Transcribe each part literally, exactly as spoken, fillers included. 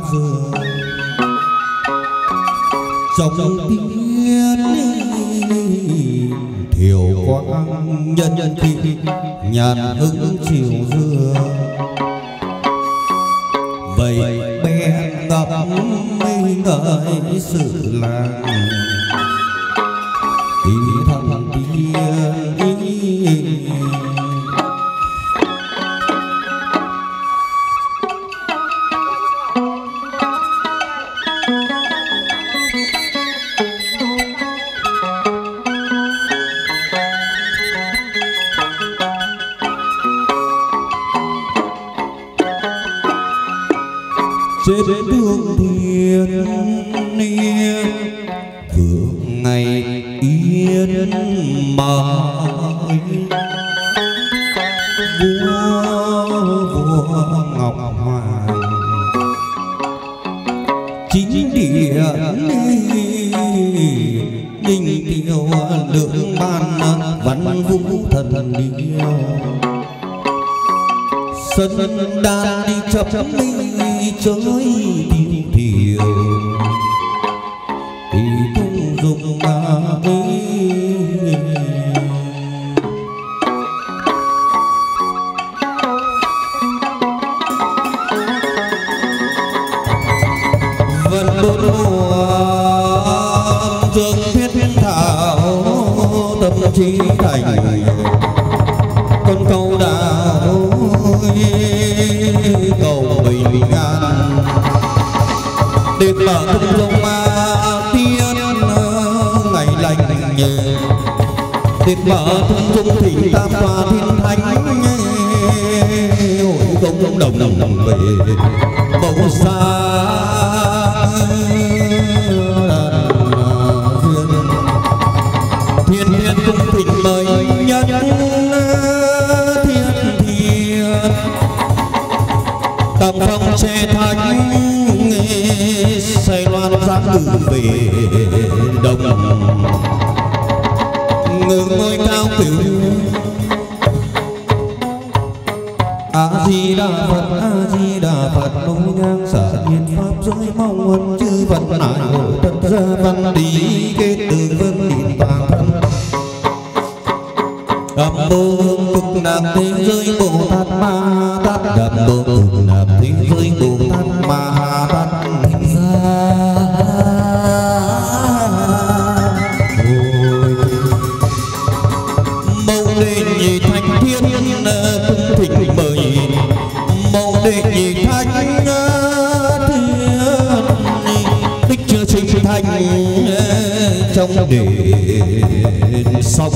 dừa trong tiếng thiều quang nhân nhân khi nhàn hứng chiều dừa vậy bé ngập mây ngợi sự làng thì thầm tiên trên đường thiên niên vượng ngày yên mãi vua vua ngọc hoàng chính điện ninh tiêu lượng ban văn vũ thần điêu sân đan đi chập mi chơi thiêu thiêu thì cũng dùng mà vân bốn mùa dương thiết thảo tâm trí thành con câu đạo cầu bình an để mở tung lông ma tiên ngày lành nhẹ để mở tung dung thỉnh tam hòa thiên thánh hội công đồng đồng về bầu xa thiên thiên cung thỉnh mời nhân thiên thiên tam phong che thánh say loan giáng ngự về đồng ngự ngôi cao cửu a di đà phật a di đà phật nối nhang xả thiên pháp giới mong huân chư phật nại hội tất gia văn đi kết từ vân điện toàn thân đầm bồ cực lạc thế giới bồ tát ma tát đầm bồ cực lạc thế giới bồ tát ma tát hình ra mâu đệ nhị thanh thiên cung thỉnh mời mâu đệ nhị thanh thiên tích chưa sinh thành trong đền sông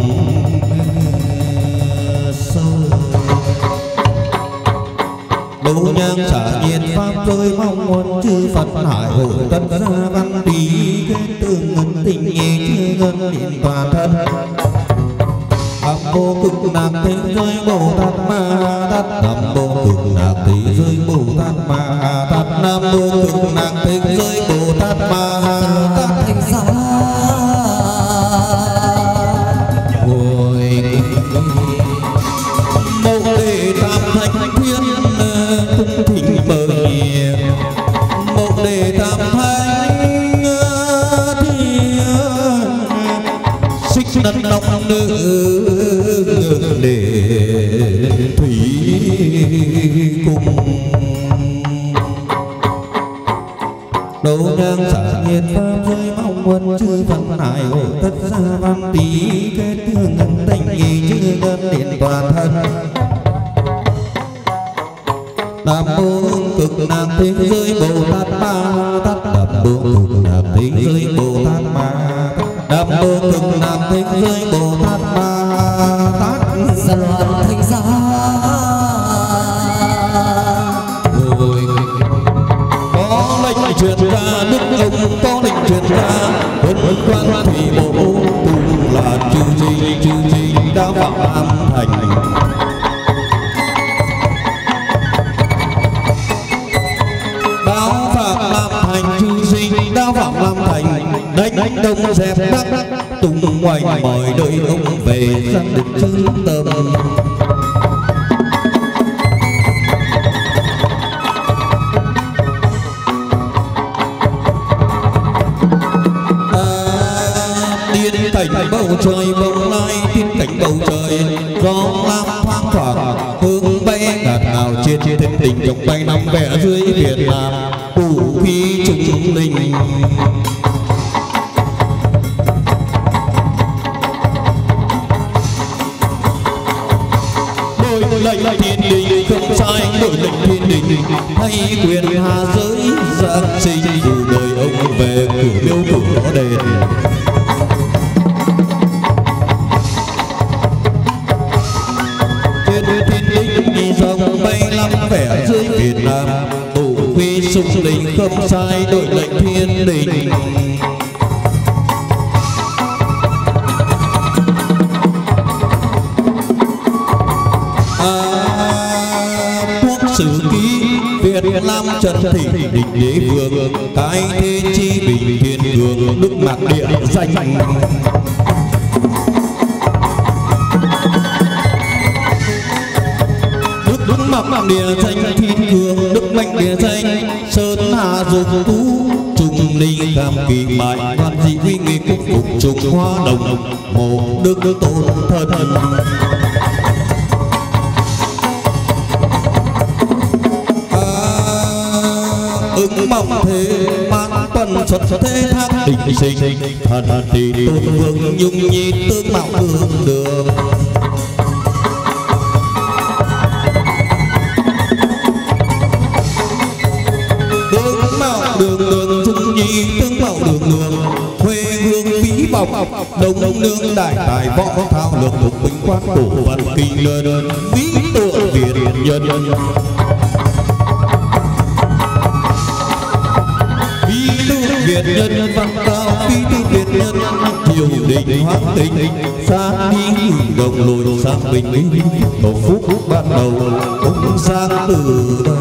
đỗ nhang xả nhiên pháp giới mong muốn chư Phật hải hội tất gia văn tí kết tương ngân tình nhị chư ngân điện toàn thân nam mô cực lạc thế giới bồ tát ma tát nam mô cực lạc thế giới bồ tát ma tát nam mô cực lạc thế giới bồ tát ma tát thành ra hồi mâu đệ tam thánh thiên cung thỉnh mời mâu đệ tam thánh thiên xích đất đông nữ để thủy cung đỗ nhang xả nhiên pháp giới mong huân chư Phật hải hội tất gia văn tí kết thương ngân tình nhị chư ngân điện toàn thân nam mô cực lạc thế giới bồ tát ma tát nam mô cực lạc thế giới bồ tát ma nam mô cực lạc thế giới bồ tát ma tát gia loan thanh gia hồi có lệnh truyền ra đức ông có lệnh truyền ra huấn quan thủy bộ tu là chư gì chư gì đã vào am thành đánh đông dẹp bắc tung ngoài mời đợi ông về sang được chư tâm bầu trời bồng lai thiên cảnh bầu trời gió lam thoáng thoảng hướng bay ngạt ngào trên thiên tình trong tay năm vẽ dưới Việt Nam vũ khí trung linh. Đội lệnh thiên đình không sai, đội lệnh thiên đình hay quyền hạ giới giáng sinh dù đời ông về cửa miếu cửa đền. Trên thiên đình đi dòng bay lắm vẻ dưới Việt Nam tổ quy sung linh không sai, đội lệnh thiên đình. Sử ký Việt Nam Trần Thị Định Đế Vương cái thế chi bình thiên vương Đức Mạc Địa danh. Đức Đức Mạc Địa danh thiên vương Đức Mạnh Địa danh Sơn Hà Dục Tú Trung Linh Cam Kỳ Mại Văn Dị Huy Nghị Quốc Phục Trung Hoa Đồng Mộ Đức Đức Tôn Thân. Ứng mong thế man tuần xuất thế thác định sinh thần thì tôn vương nhung nhi tương mạo tương đường. Tương mạo đường đường nhung nhi tương mạo đường đường quê hương vĩ vọng đông nương đại tài võ thao lược lục binh quan cổ văn kinh lớn vĩ tượng Việt nhân. Việt nhân văn cao phi tư Việt nhân triều đình hoang tính xa đi đồng lùi sang bình minh tổ phúc ban đầu ông sang từ đây.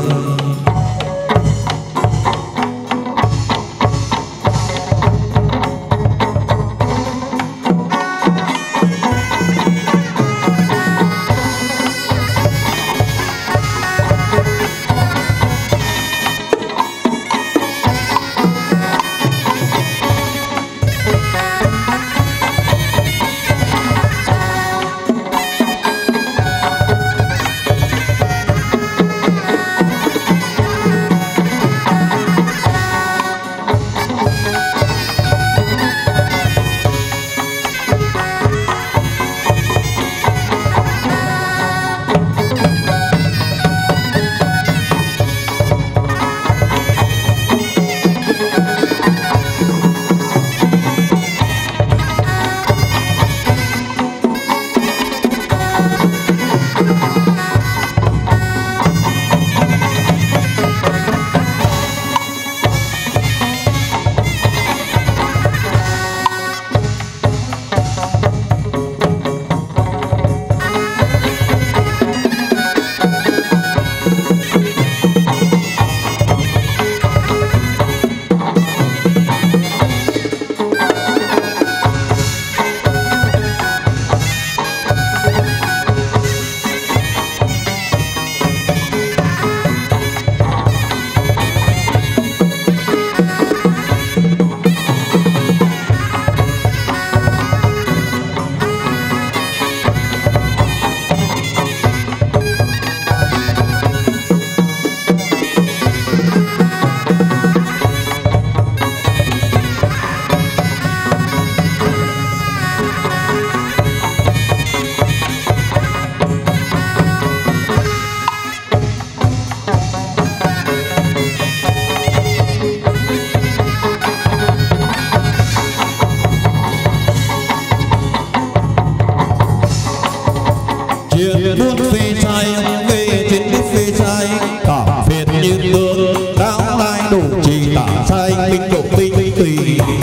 Chuyện buôn phê trai về trên bút phê trai cảm phiền như mưa cao lai đủ trì tả sai minh độ tinh tùy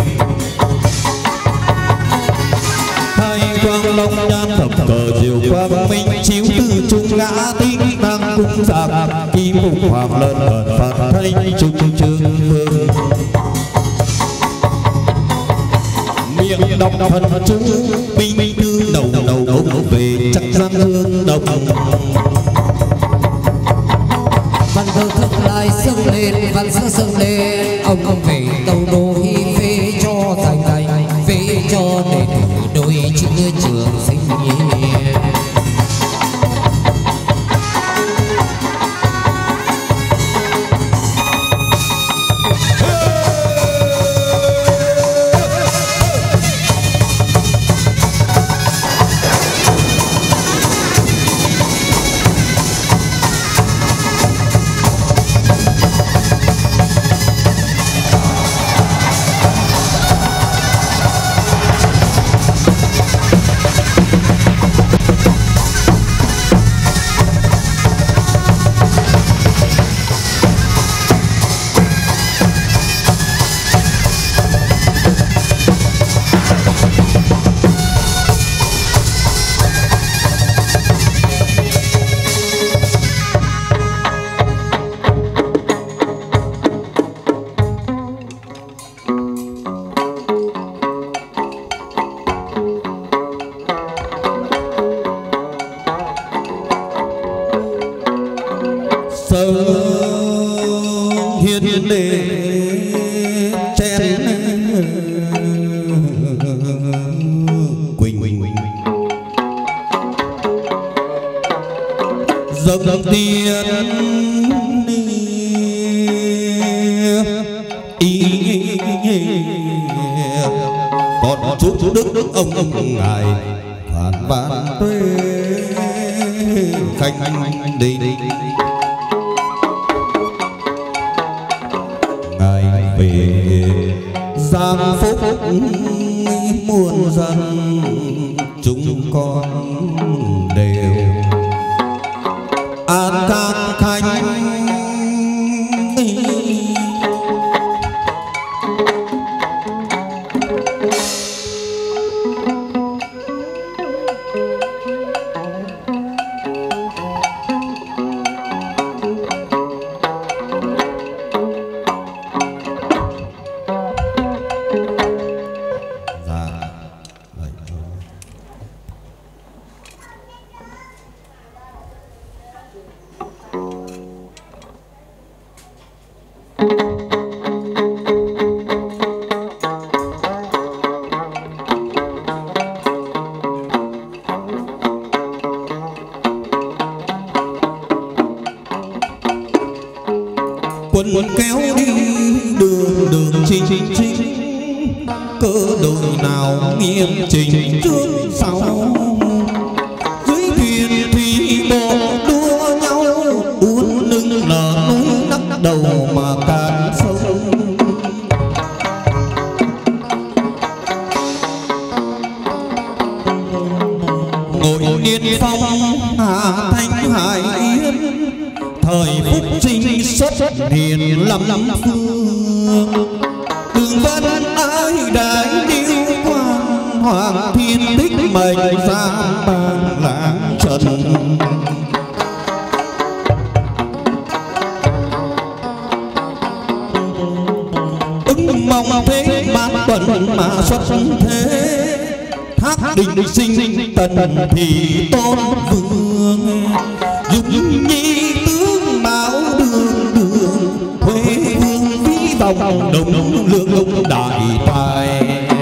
hai quang long nhan thập cờ diều quang minh chiếu từ trung ngã tinh năng cung giặc kim phục hoàng lân ẩn phạt thanh trung trương vương miệng đọc thần chú minh minh tư đầu đầu đầu về chắc giang dương đồng văn thơ thức lại sưng lên văn sơ sưng lên ông ông về tàu đô hi phê cho thành thành phê cho để đôi hiền để chen quỳnh dâng dâng tiền ý còn chút chút đức đức ông ông ngài phản vạn tuế khanh đi ngài về giang phúc muôn dân chúng con đều an các khánh quân kéo đi đường đường chính chính cỡ đội nào nghiêm chỉnh trước sau dưới thuyền thủy bộ đua nhau uốn lưng nở núi nắc đầu mà cạn sông ngồi niên phong hạ thanh hải yên thời phúc trinh xuất hiền lắm lắm phương đường vân ai đại điêu quan hoàng thiên tích mệnh giang bang lãng trần ứng mong thế mãn tuần mà xuất thế thác định sinh tần thì tôn vương dục nhi tướng báo đường đường huế hương vĩ vòng đồng đồng lượng đồng đại tài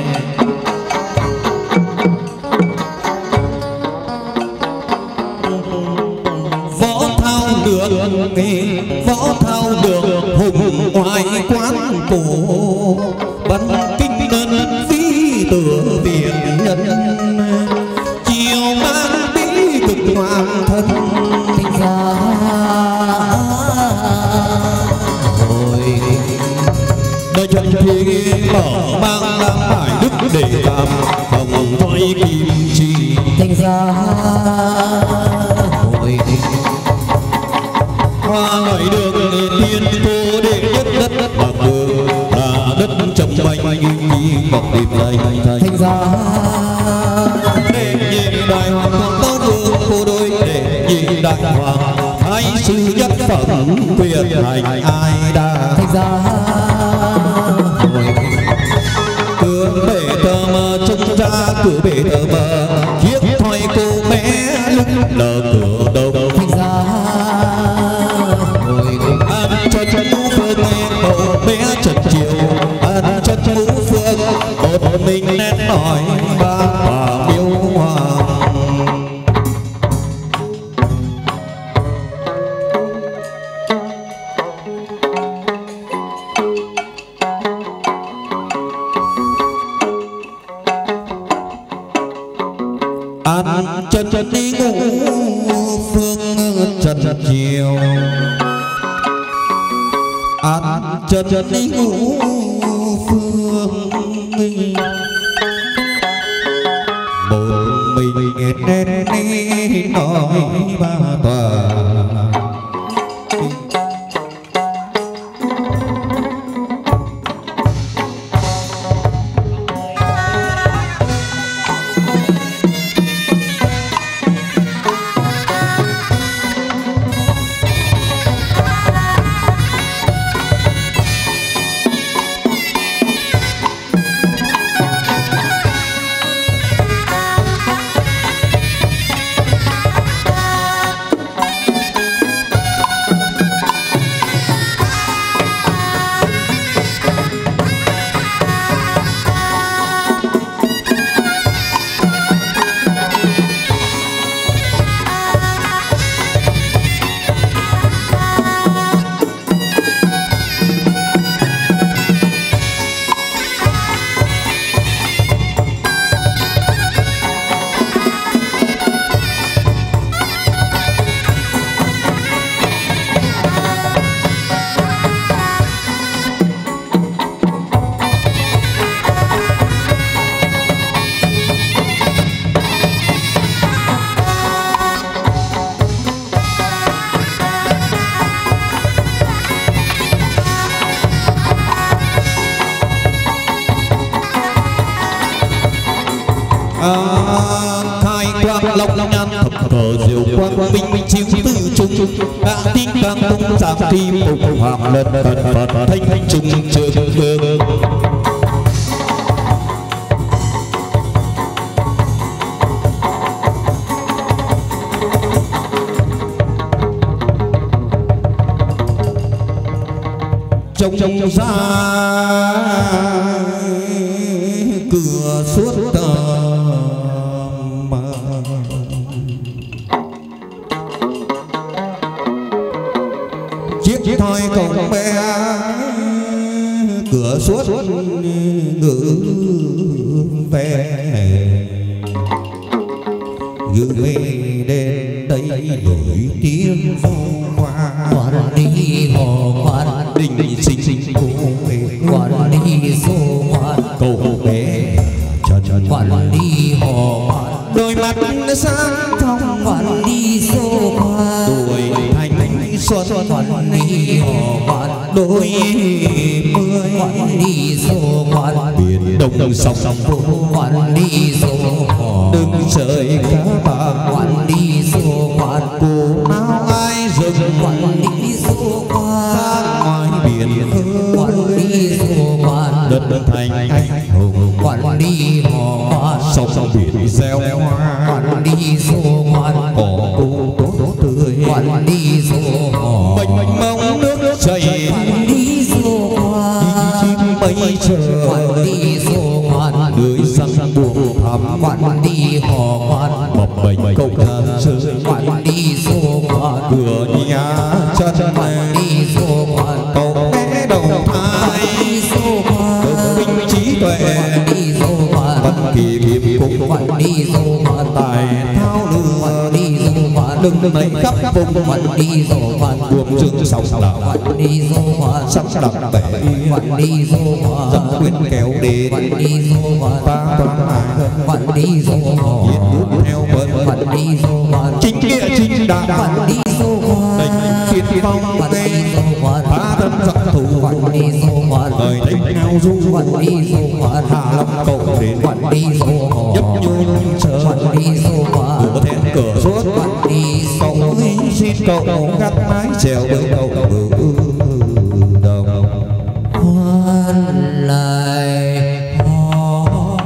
võ thao đường võ thao đường hùng oai quán cổ bắn kinh đơn vĩ tử việt nhân chiều mang bí cực hoàng thân thành ra hồi đời trần thì mở mang làm phải đức để làm hồng thoi kim chi thành ra hồi hoa ngợi đường tiên cô để nhất đất đất bạc đường là đất trồng bánh mọc tìm lại thành ra để nhìn đại hoàng tấu vương cô đôi để nhìn đại hoàng thái sư nhất phẩm quyền hành ai đa thành ra cửa bể tờ mờ trông ra cửa bể tờ mờ chiếc thoi cô bé lúc lờ cửa đầu thành ra ăn cho chân mũ phương nghe cậu bé trần chiều ăn cho chân mũ phương một mình nét nói ba bà miêu hoàng ăn chân chân đi ngủ phương trần chiều ăn chân chân đi ngủ phương một mình nên nên nói ba tòa khai quang long nhan thập cờ diệu quang minh chiếu tư trung đã tin càng tung giảm thi phục hoàng lần phật phật thanh trung trường hương trong trong ra cửa suốt tầm chiếc thoi cổng bé cửa suốt ngự về gửi về đến đây nổi tiếng vô hoa quan đi hồ quan đình sinh sinh cô về quan đi số quan cầu bé cho cho quan đi hồ quan đôi mắt sáng trong quan đi số quan tuổi thanh xuân quan đi hồ quan đôi mươi quan đi số quan biển đông sông sông vô quan đi số quan đừng rời cá bạc quan đi số quan cô áo ai rừng quan đi số quan ngoài biển quan đi số quan đất đất thành anh hùng quan đi hồ quan sông sông biển gieo hoa quan đi số quan cỏ cô tốt tươi quan đi số quan mênh mênh mông nước chảy quan đi số quan chim bay trời quan đi số quan lưới răng buông thắm quan đi hồ quan bập bềnh câu ca chơi quan đi số quan cửa nhà chân quan đi số quan cậu bé đầu thai đi số quan minh trí tuệ đi số quan bất kỳ hiệp cũng quan đi số quan tài thao lừa quan đi số quan đừng mấy khắp vùng quan đi số quan buông chương sóng đạo quan đi số quan sắp đặt bể quan đi số quan dòng quyền kéo đến quan đi số quan ta toán hải quan đi số quan hiện hữu theo bớt quan đi số quan chính nghĩa chính đạo quan đi số quan đánh phiên phong quan tê đi số quan phá thân giặc thủ quan đi số quan đời đánh nhau du quan đi số quan hạ long cầu đến quan đi số quan nhấp nhung chờ quan đi số quan cửa then cửa suốt quan đi số cậu ấy xin cậu gắt mái trèo với cậu ừ, ừ, đồng quan lại ho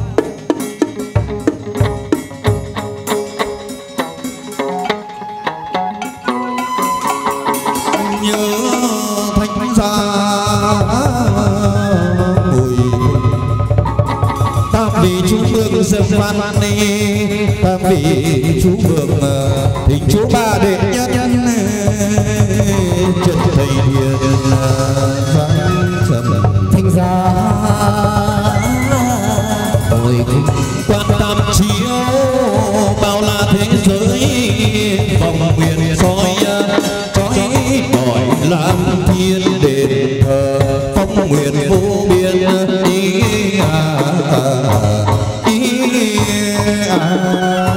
nhớ thanh gia mùi tam vị chú mương dâm văn đi tam vị chú mương thỉnh chú ba đệ nhất chân thầy thiên vắng trầm thanh gia ôi quan tâm chiếu bao la thế giới vòng nguyện soi trói đòi làm thiên đền thờ phong nguyện vô biên ý à, ý à.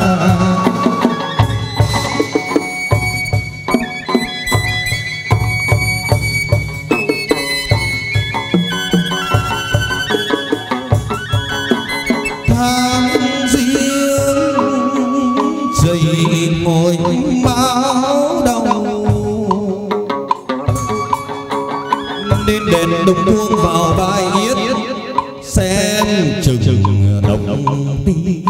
Ngồi báo đông đến đền đồng buông vào vai yết xem chừng chừng đồng tiên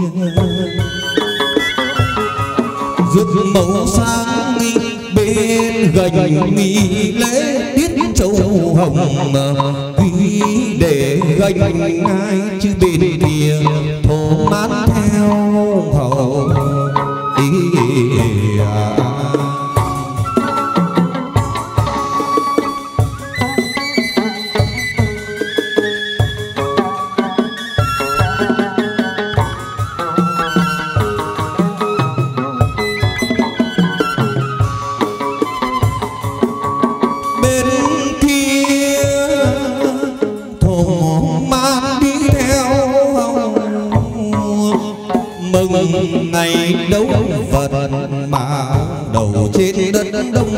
rước màu sáng bên gành nghi lễ tiết châu hồng quý để gành ai chứ bên kia thổ mát theo hầu bên kia thổ mang đi theo mừng ngày đấu vật mà đầu trên đất đông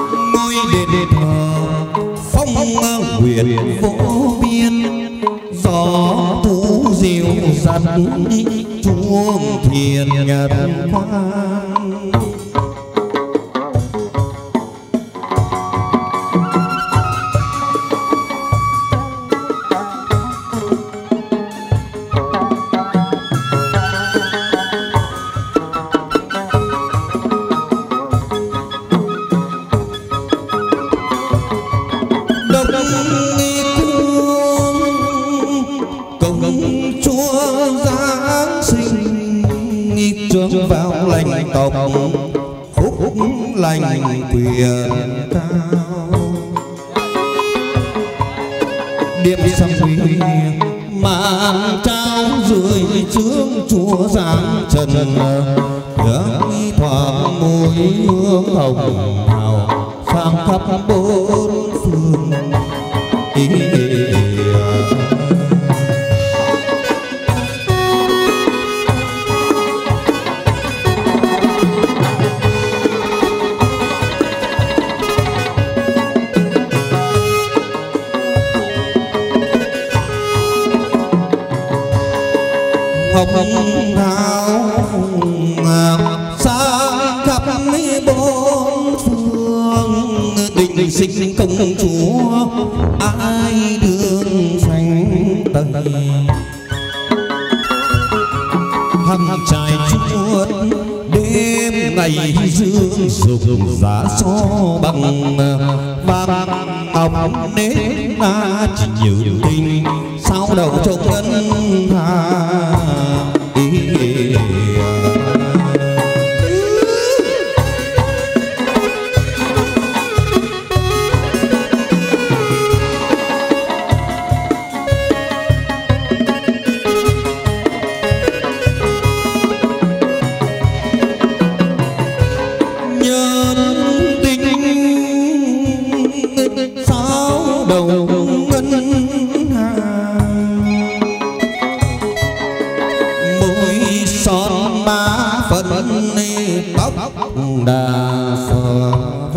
ngôi đền thờ phong nguyện vô biên gió sắt chuông thiền nhật quan. Lành quyền cao điệp sông huy màn trao rưỡi trước chúa giáng trần hương thoảng mùi hương hồng hào sang khắp bốn phương. Ý hồng hào sang khắp bốn phương. Định sinh công chúa ai đường xanh tây hằng trai chuốt đêm ngày dương dùng giá so bằng vàng ống nếp na chỉ nhiều tình sao đầu trông ngân hà. Đà Phật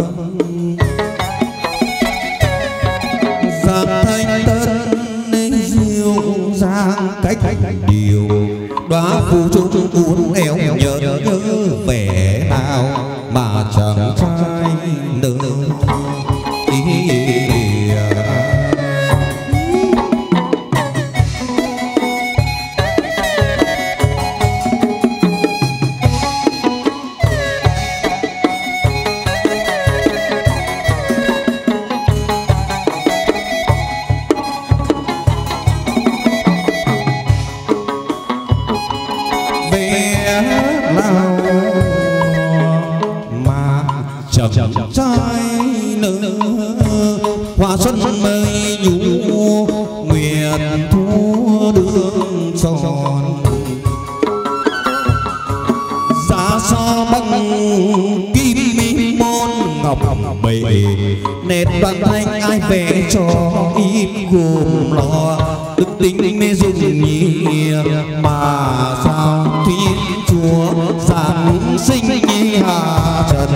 giang thanh tân diệu giang cách điều đóa phù trung uốn éo nhớ nhớ vẻ nào mà chẳng trai nữ. Trai nữ hoa xuân mới nhủ nguyện thua đường tròn giá so bằng kim mi môn ngọc bể nét đoàn thanh ai vẽ cho ít gồm lo đức tính mê dùng nhỉ mà sao thiên chúa giáng sinh nhi hạ trần.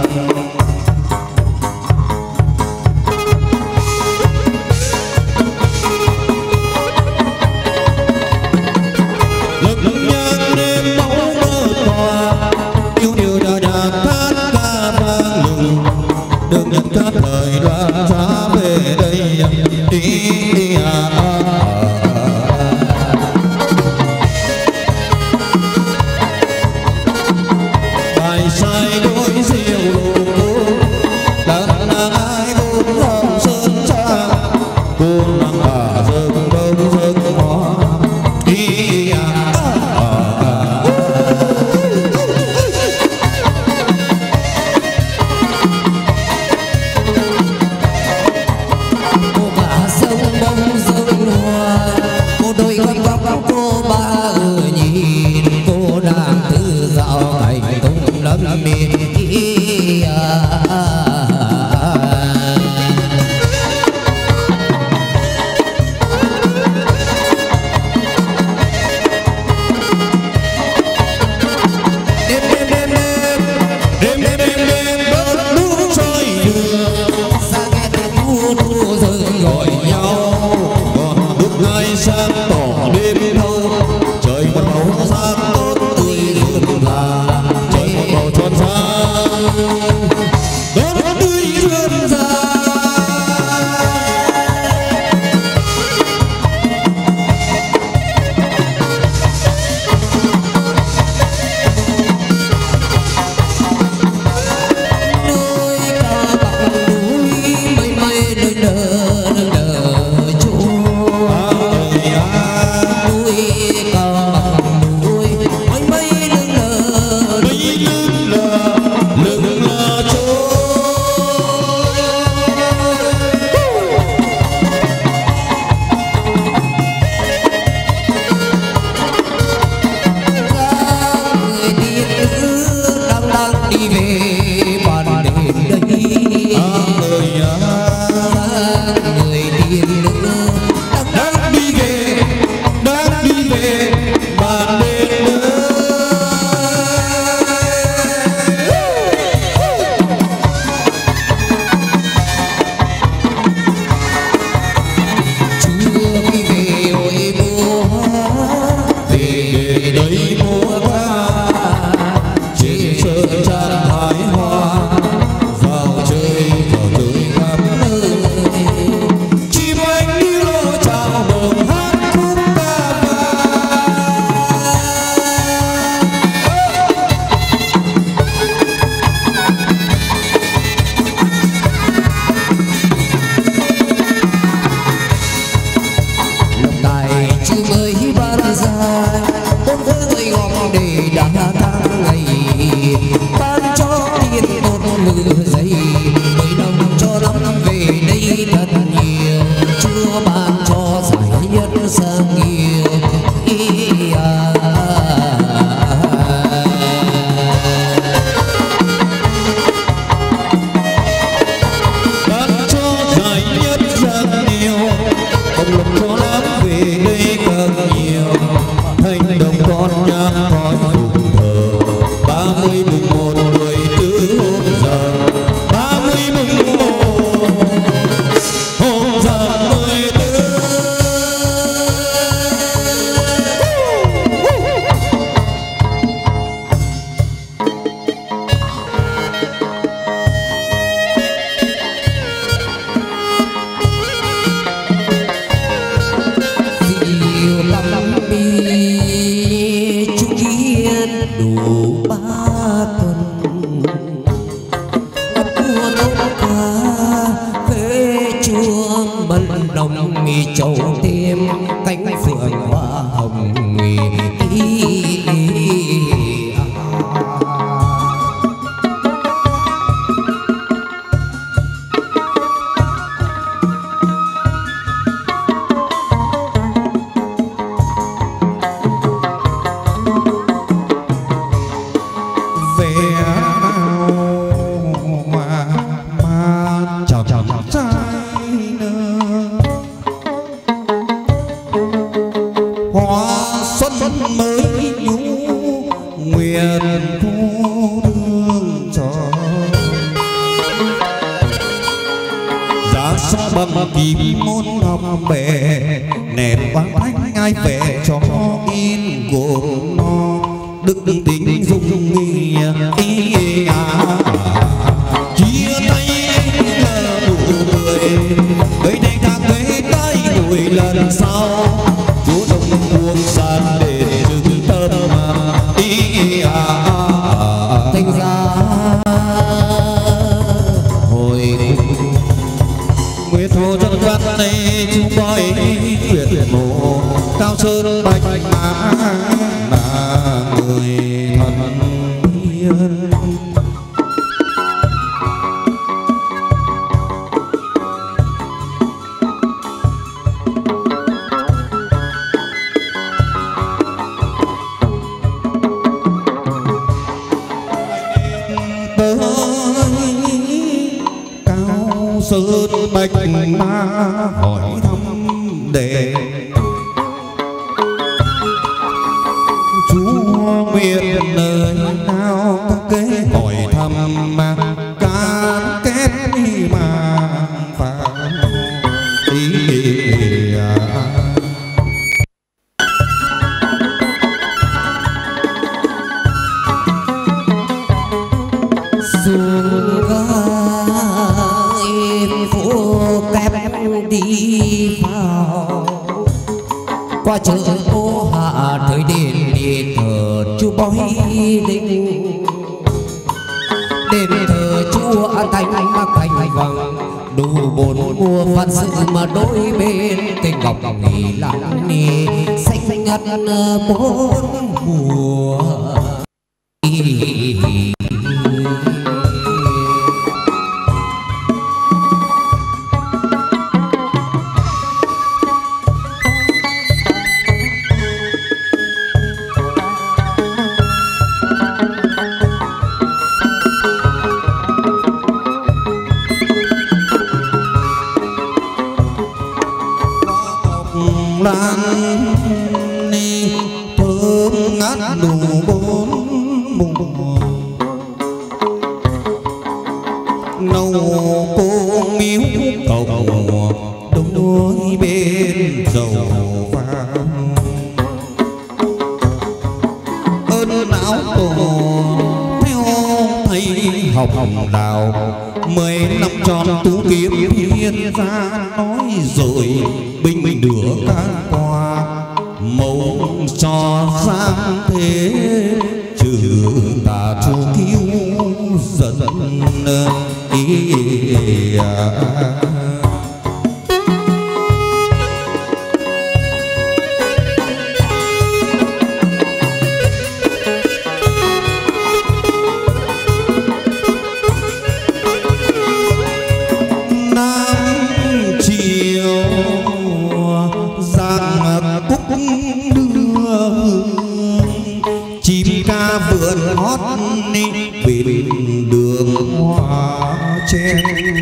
Đường nhân các thời đoan giá về đây đi đi à. Bài sai đôi diệu đàn nàng ai buồn lòng sơn trang buồn lòng bà rừng bông rừng hoa đi à. đốt ca về chuông mân đồng nghỉ châu tim cánh phượng hoa hồng nghỉ bằng kim môn ngọc bể nền quang thanh ai vẽ cho in gồm nó đức đức tính dung nghĩa chia tay là đủ người gây đây càng gây tay đuổi lần sau chúa đông buông san để trừng tâm thành ra hồi nguyệt hồ dân văn này chúng tôi tuyệt mộ cao sơn bạch mã là người thần yên sơn bạch ma hỏi thăm để chúa nguyện nơi nào các kế hỏi thăm mà can kết mà phải đi vào qua chợ ô hạ thời đền đi thờ chú bói linh đền thờ chúa an thành mắc thành vàng đủ bốn mùa văn sự mà đôi bên cây ngọc nghỉ lặng nghỉ xanh ngắt bốn mùa lan ni thơm ngát đủ bốn mùa nâu cô miếu cầu đôi bên dầu vàng ơn áo tổ theo thầy học hồng đào mười năm tròn tú kiếm thiên gia nói rồi bình bình đưa can qua màu cho sang thế trừ tà chu kiêu dần ý vườn hót đi bên đường hoa chen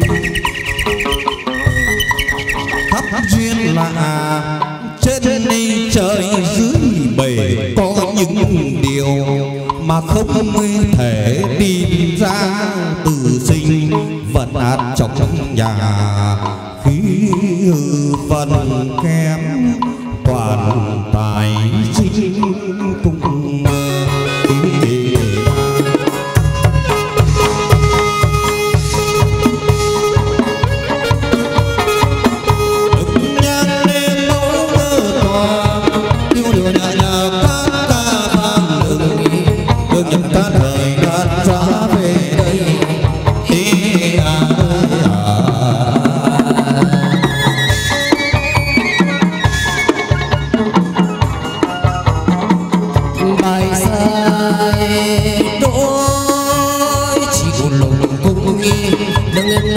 thắp duyên là trên đi trời dưới bể có những điều mà không thể tìm ra từ sinh vận hạt trong nhà khí hư phần kém toàn tài sinh cùng ta thời gian ra về đây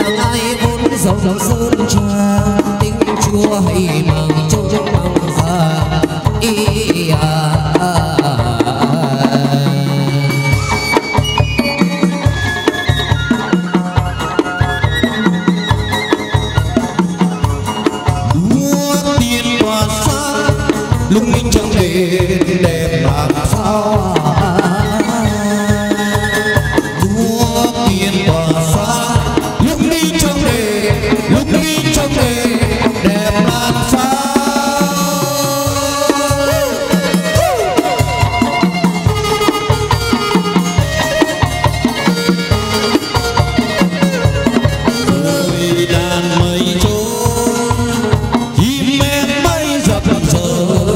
ai vốn rộng sơn trang tiếng chúa hay mừng trông mong ra ý à, à, lung linh trong đêm đẹp làm sao chúa tiên tỏa sáng lung linh trong đêm lung linh trong đêm đẹp làm sao người đàn mây trôi chim én bay dập dờn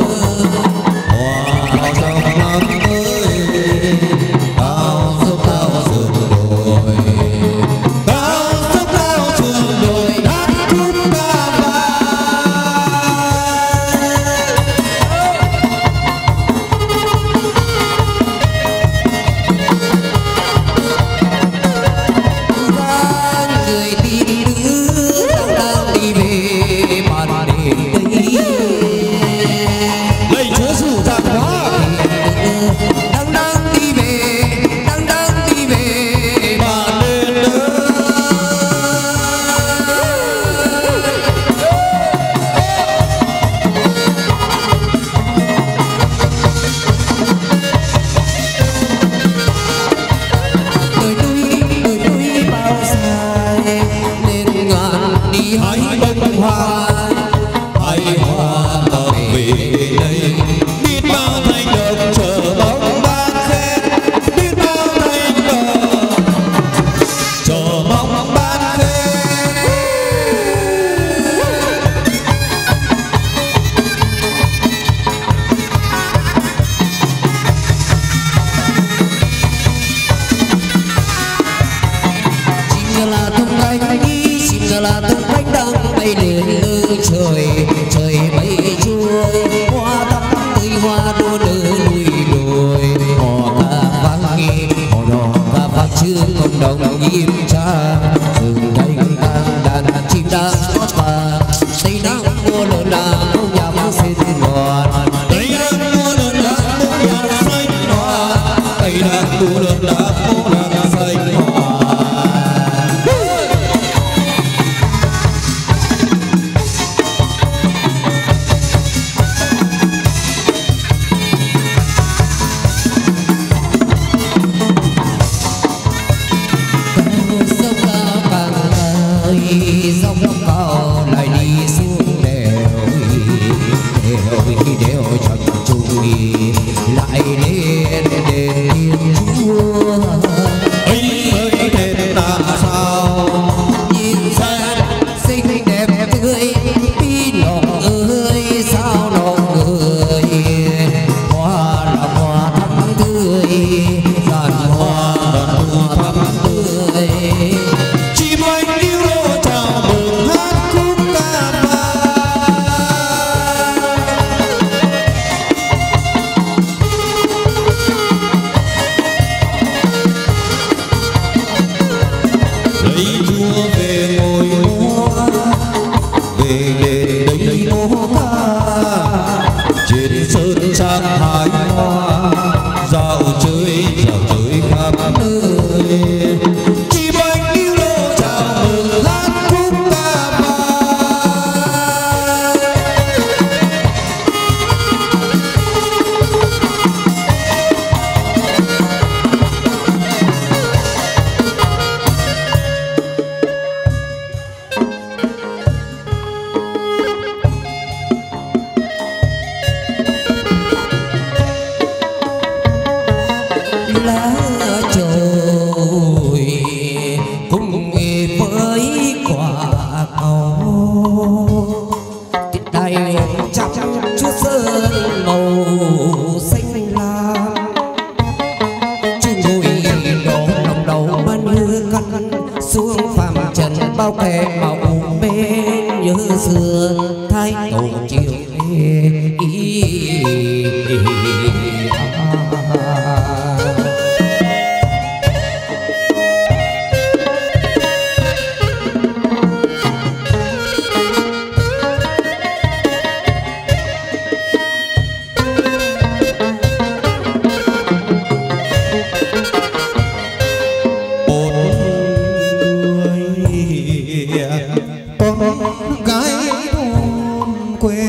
con gái thôn quê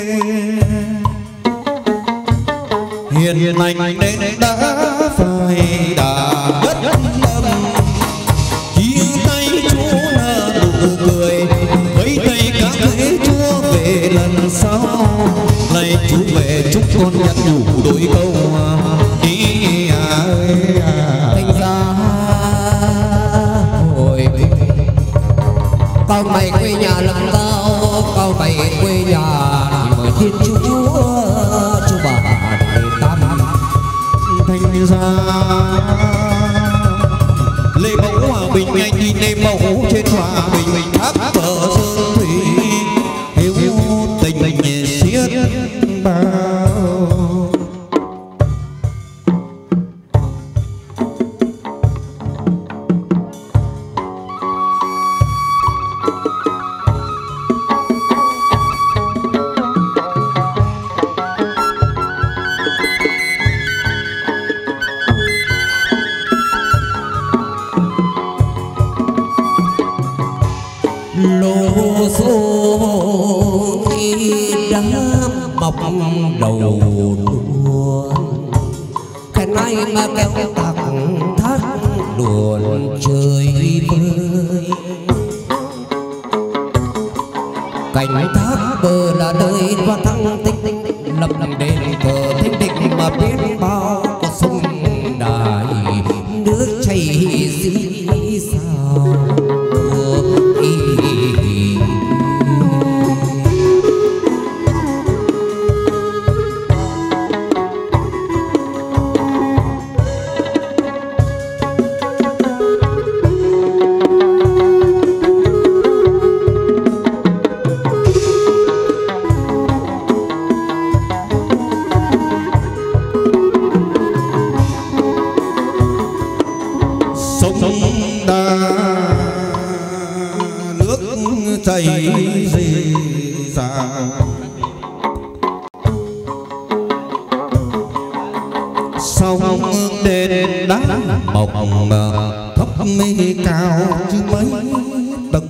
hiền lành nên đã phải đã bất lâm chia tay chúa nở nụ cười với tay cả thế chúa về lần sau này chú về chúc con nhắn nhủ đôi câu đi à ơi à. Thành ra hồi con mày quê nhà làm tao con mày quê nhà mời thiên chúa chú bà tam thành ra lê mẫu hòa bình anh đi lê mẫu trên hòa bình tháp bờ sơn thủy hiếu tình tình xiết bao lô số đã mọc đầu luôn cái này mà kéo tạc thắt đuồn trời vơi cảnh thác bờ là nơi và thăng tinh lập đền cờ thanh định mà biết bao có sông đài nước chảy dí sao chảy rì rào sông đền đá mọc thấp mê cao chứ mấy tầng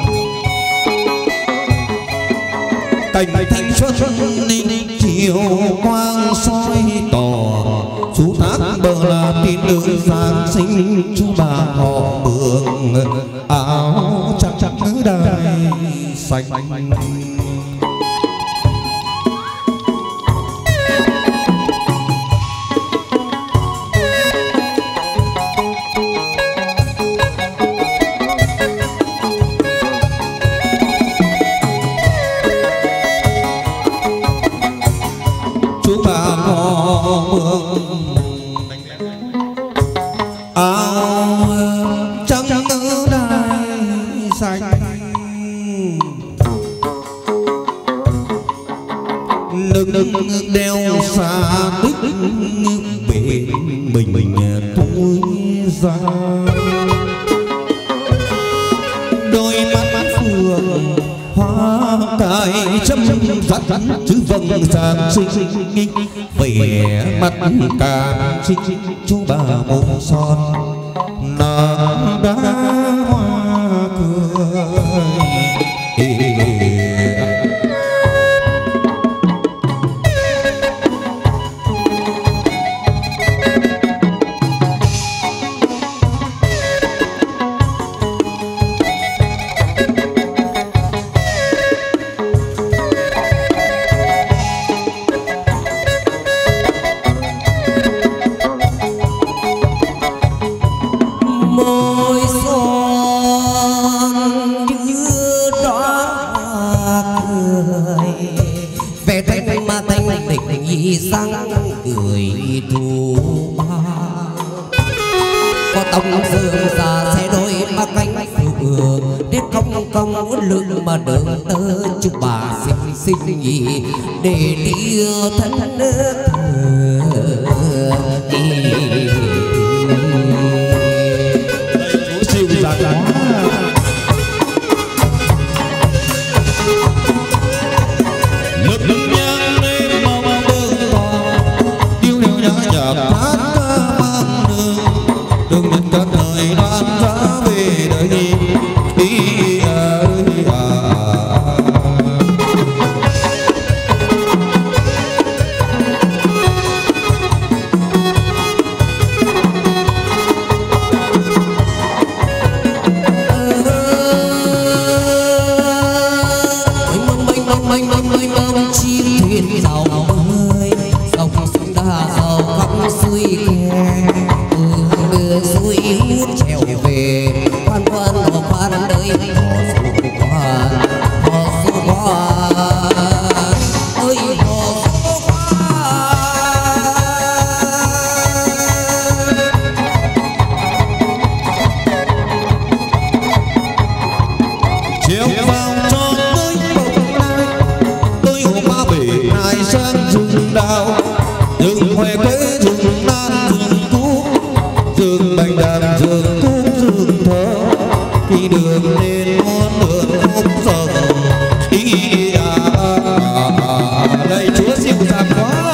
cảnh thanh xuân ninh chiều quang soi tỏ chú thác bờ là tin đường giáng sinh chú bà họ mường áo trắng trắng đai xanh chú bà họ mường áo trắng đai xanh nâng nâng đeo xa tích bên mình mình tôi ra đôi mắt phượng hoa cài chấm dắt dắt chữ vâng giang sinh vẻ mặt càng xinh chú bà một son nở đá hoa cười môi son như đóa cười về thanh mà thanh tịch nhi sang cười thu ba có tông dương già xe đôi ba cánh phượng đến không công lượng mà đường tơ chúc bà xinh xinh nhị để đi thân nước siêu già quá lực nhang lên màu bơ yêu yêu nhã nhạc hát ca mang đường đừng nhận cả thời đoan giá về đời đi đi ơi theo vào cho tới bồng lai tới hồ ba bể hai sang rừng đào rừng hoe quế rừng nan rừng cúc rừng bạch đàn rừng cúc rừng thơ khi đường lên muôn lượn khúc rừng ý à, à, à, đây Chúa dịu dàng quá.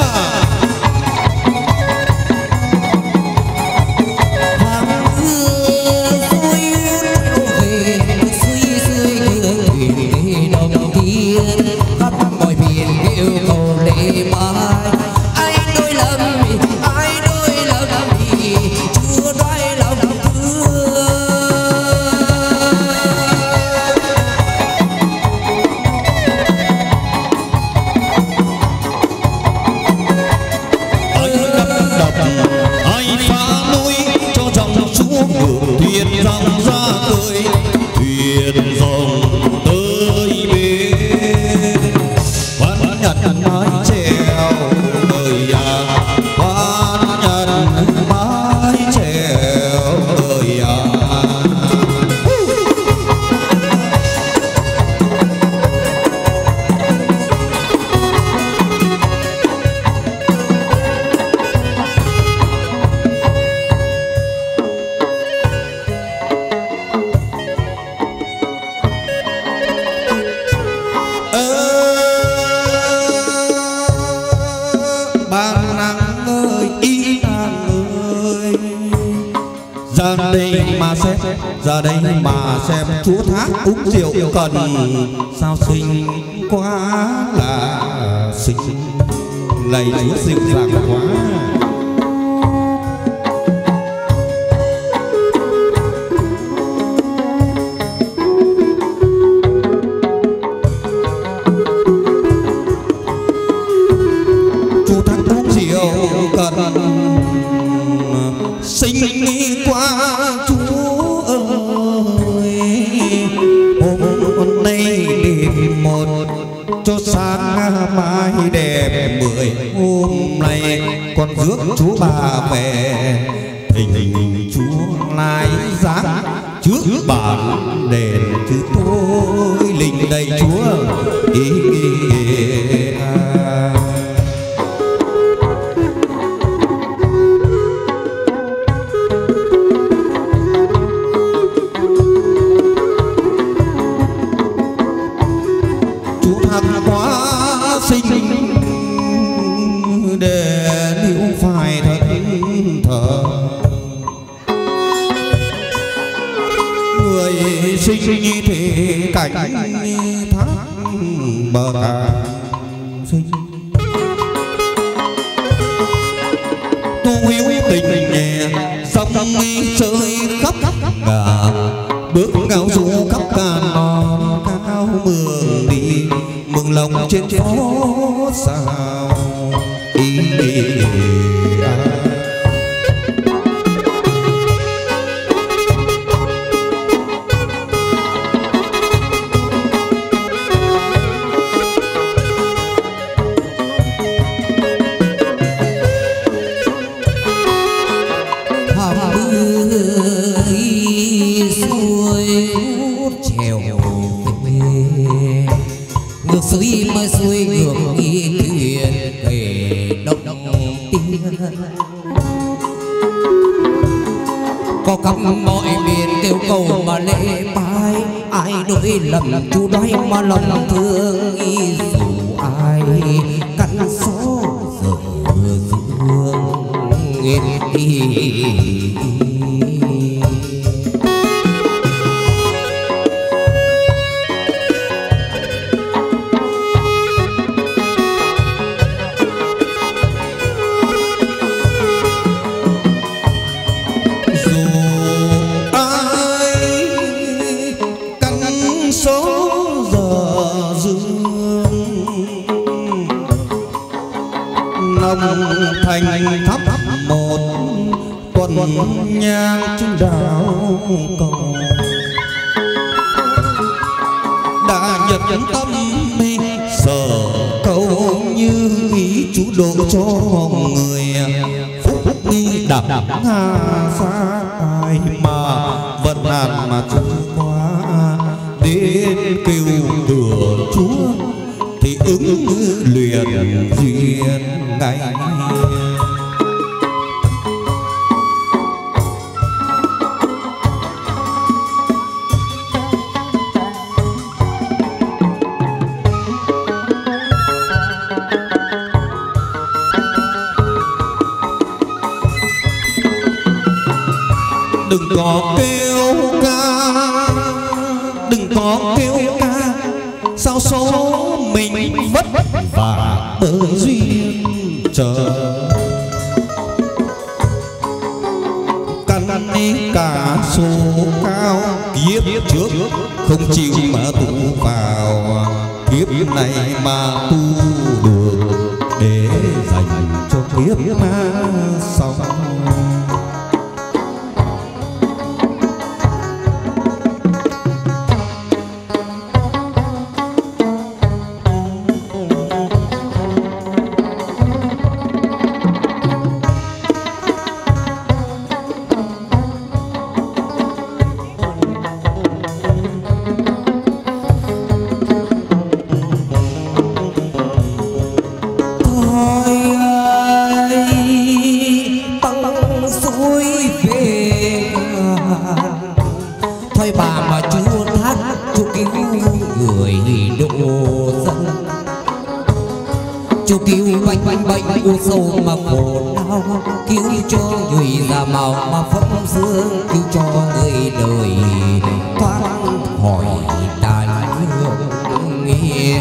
Ra đây mà xem Chúa Thác uống rượu cần sao xinh quá là xinh, lạy Chúa dịu dàng quá. Chúa Thác uống rượu cần xinh quá Chúa ơi, hôm nay đêm một cho sáng mai đẹp mười hôm nay con rước Chúa bà về hình hình Chúa lai dáng trước bản đền chứ tôi linh đây Chúa ý, ý, ý, à. Để nếu phải thẫn thờ người sinh như thế cảnh thác bờ cạn sinh tu hiếu tình nhẹ sông chơi khắp ngả bước ngao du khắp cạn non cao mường đi mừng lòng trên phố sao ý, ý, ý, à. Ngược suối mới xuôi ngược nghi thuyền về đông tiên có khắp mọi miền kêu cầu mà lễ bái ai đối lầm Chúa đoái mà lòng thương ý dù ai căn số giờ dương nghiệt đi. Thành thắp một tuần nhang trên đảo cầu đã nhập tâm mình sở cầu như ý Chúa độ cho người phúc nghi đẳng hà xa ai mà vận nạn mà chưa qua đến kêu cửa chúa thì ứng luyện duyên ngay. Đừng có kêu ca, đừng có kêu ca, sao số mình vất vả bởi duyên chờ. Căn đi cả số cao kiếp trước không chịu mà tu vào, kiếp này mà tu được để dành cho kiếp sau. U sâu mà khổ đau cứu cho người già màu mà phong dương, cứu cho người đời thoát khỏi tai hương nghĩa.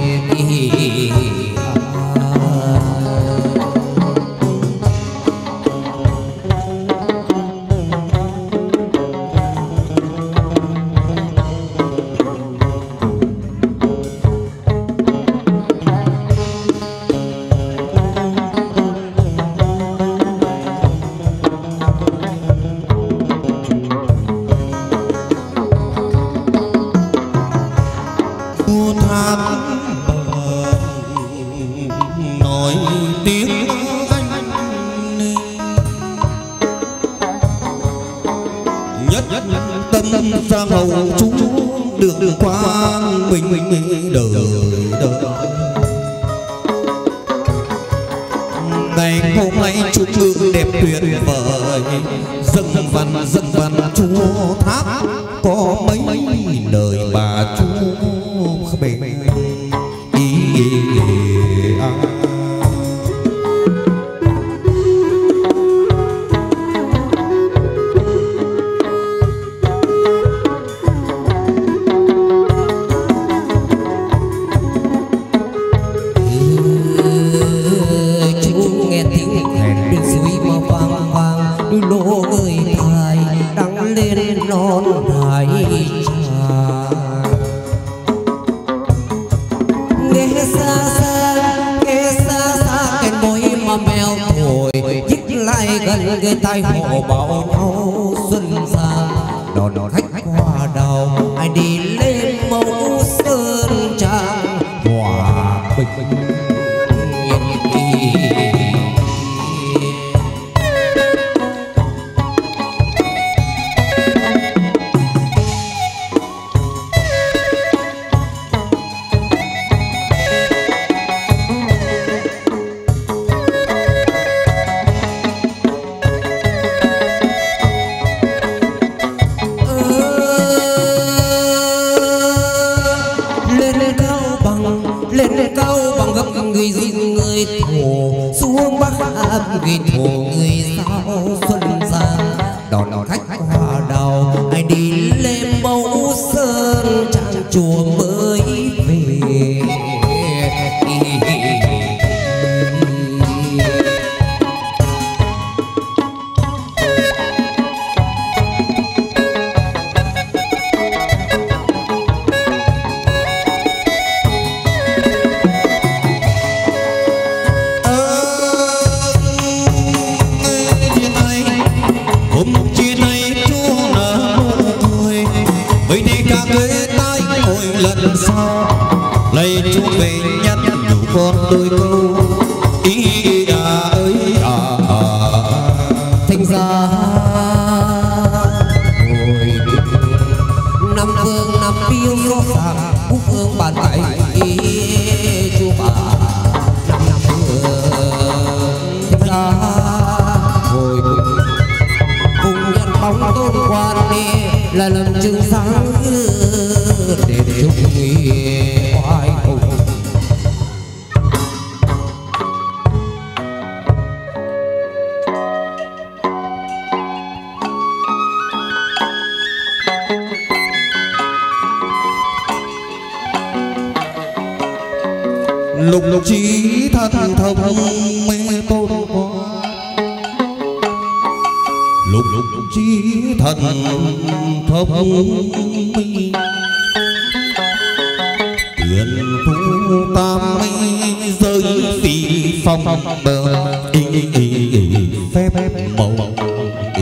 hương bàn tay chú bà năm năm hương ra hồi cùng nhận bóng tôn quan là lần chứng sáng để chúc nghi oai hùng. lục lục chí thân thông mê tôn quan lục lục chí thân thông mê tuyển thu tam mê rơi phi phong bờ ý ý ý phép màu ý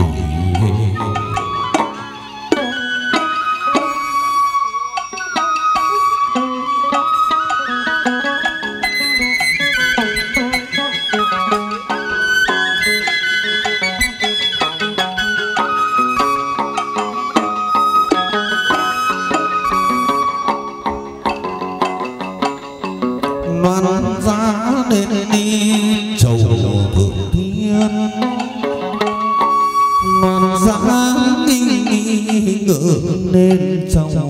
loan giá đến đi chầu thượng thiên loan giá đi ngựa lên chầu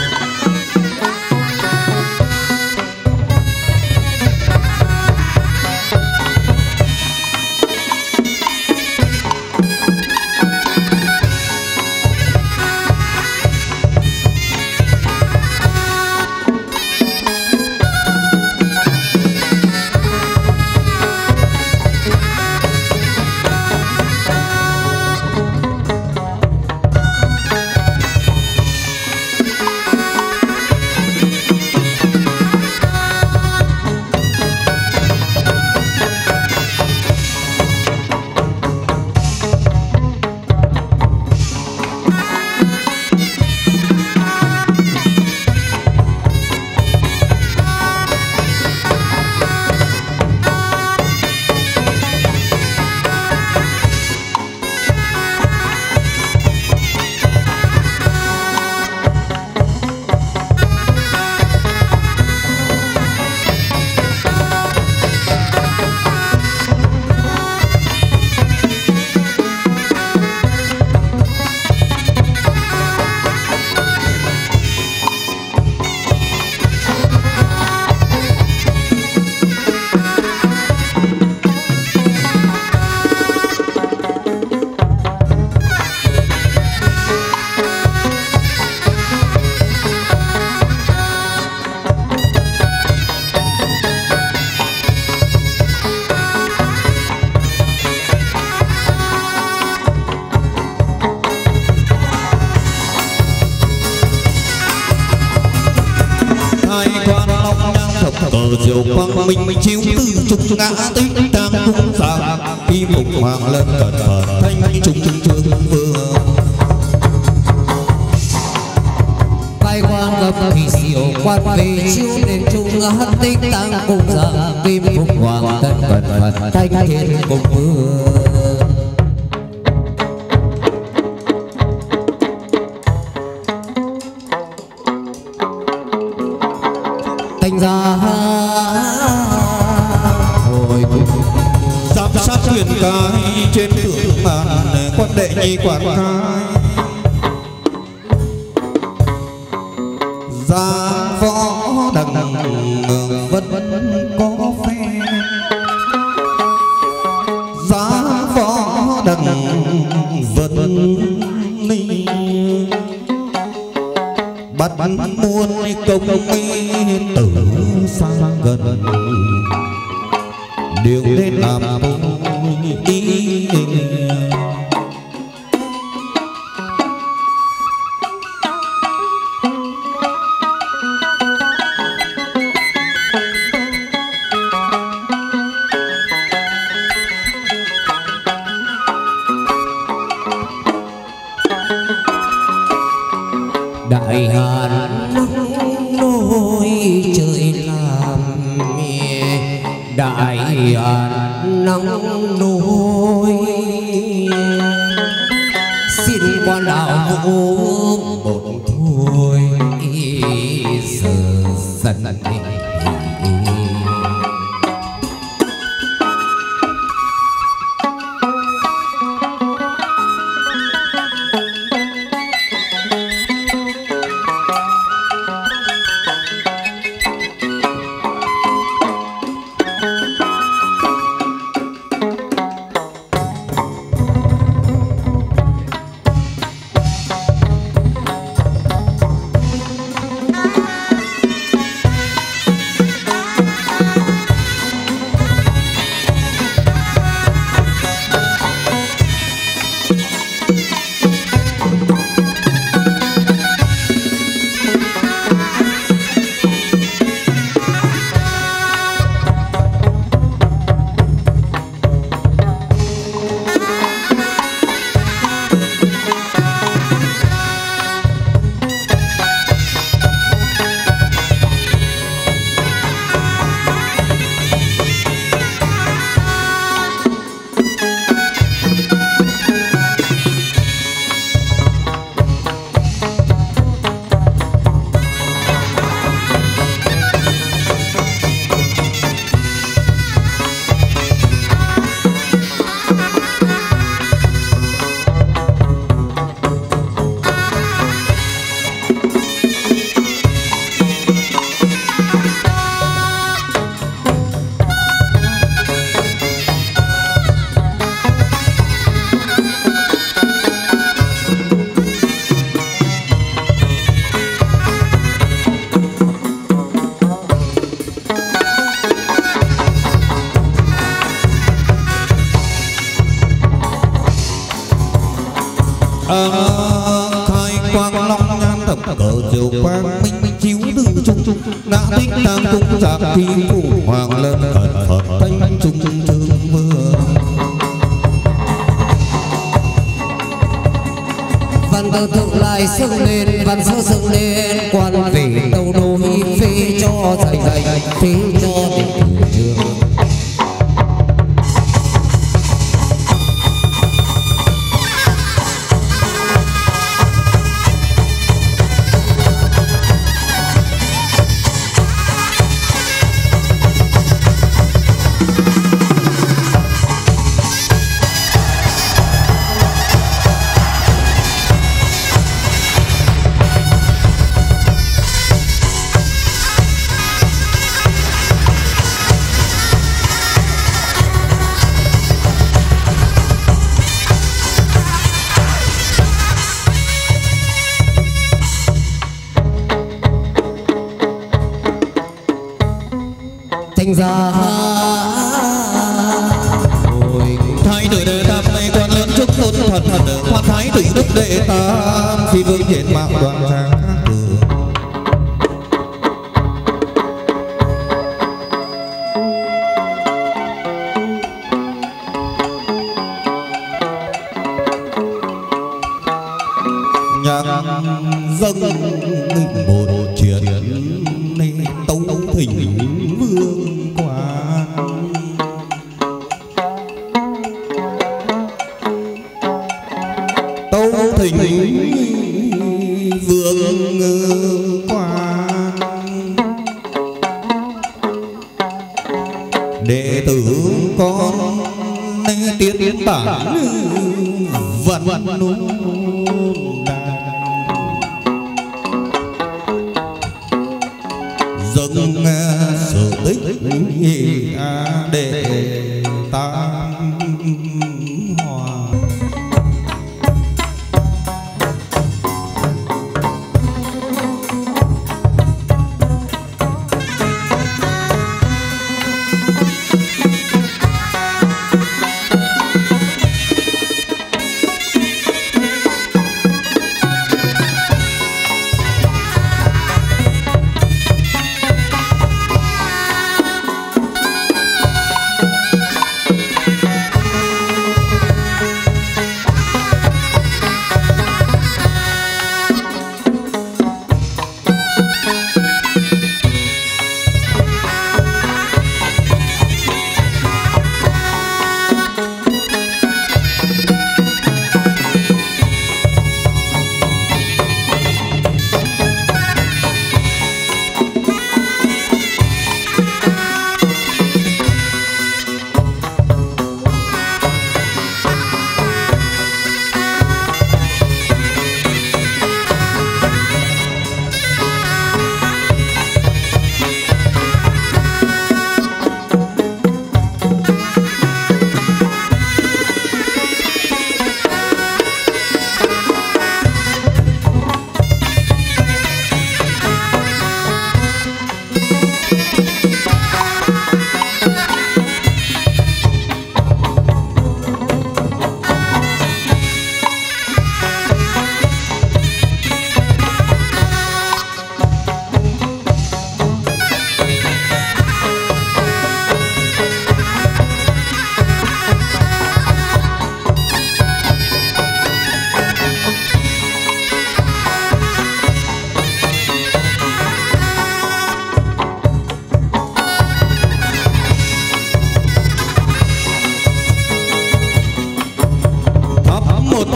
cờ diệu quang minh chiếu từ trục ngã tích tang cung giang khi mục hoàng lên cẩn thận thanh trùng trương vương vai quan gặp kỳ diệu quan về chiếu đến trung ngã tích tang cung giang khi mục hoàng lên cẩn thận thanh thiên cùng vương thành ra hồi giám sát thuyền cái trên thượng màn quan đệ nhi quản khai ra võ đằng vẫn vẫn có phe giá võ đằng vẫn ni bắt muôn công mỹ tử xa gần điều nên làm tôi ý đại hàn nắng nôi trời làm đại hàn nắng nôi xin quan đạo vô một thôi giờ dần. khai quang long nhan thập cờ diệu quang minh minh chiếu từ trung trung ngã tích tam cung giác thi phụ hoàng lên thần phật thanh trung trương vương văn tự tự lại sưng lên văn sơ sưng lên quan về tàu đối phê cho dày dày phê cho để trường thành ra hồi thái tử đệ tam này quan lớn chúc tôn thần thần quan thái tử đức đệ tam phi vương hiển mạng đoàn trang các đường nhạc dâng một chuyện tấu thỉnh vương quan tấu thỉnh vương quan đệ tử con tiến bản vận vận nôn dâng sở tích để tam hòa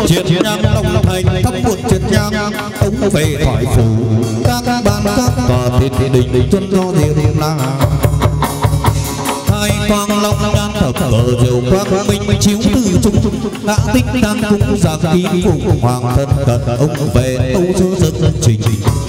triệt nhang long thành thắp một triệt nhang ông về thoại phủ các ban các tòa thiên đình chân do thiên la hai quang long nhan thập cờ diệu quang minh chiếu từ trung đã tích đang cung giặc ký phục hoàng thân cận ông về tâu sơ dân trình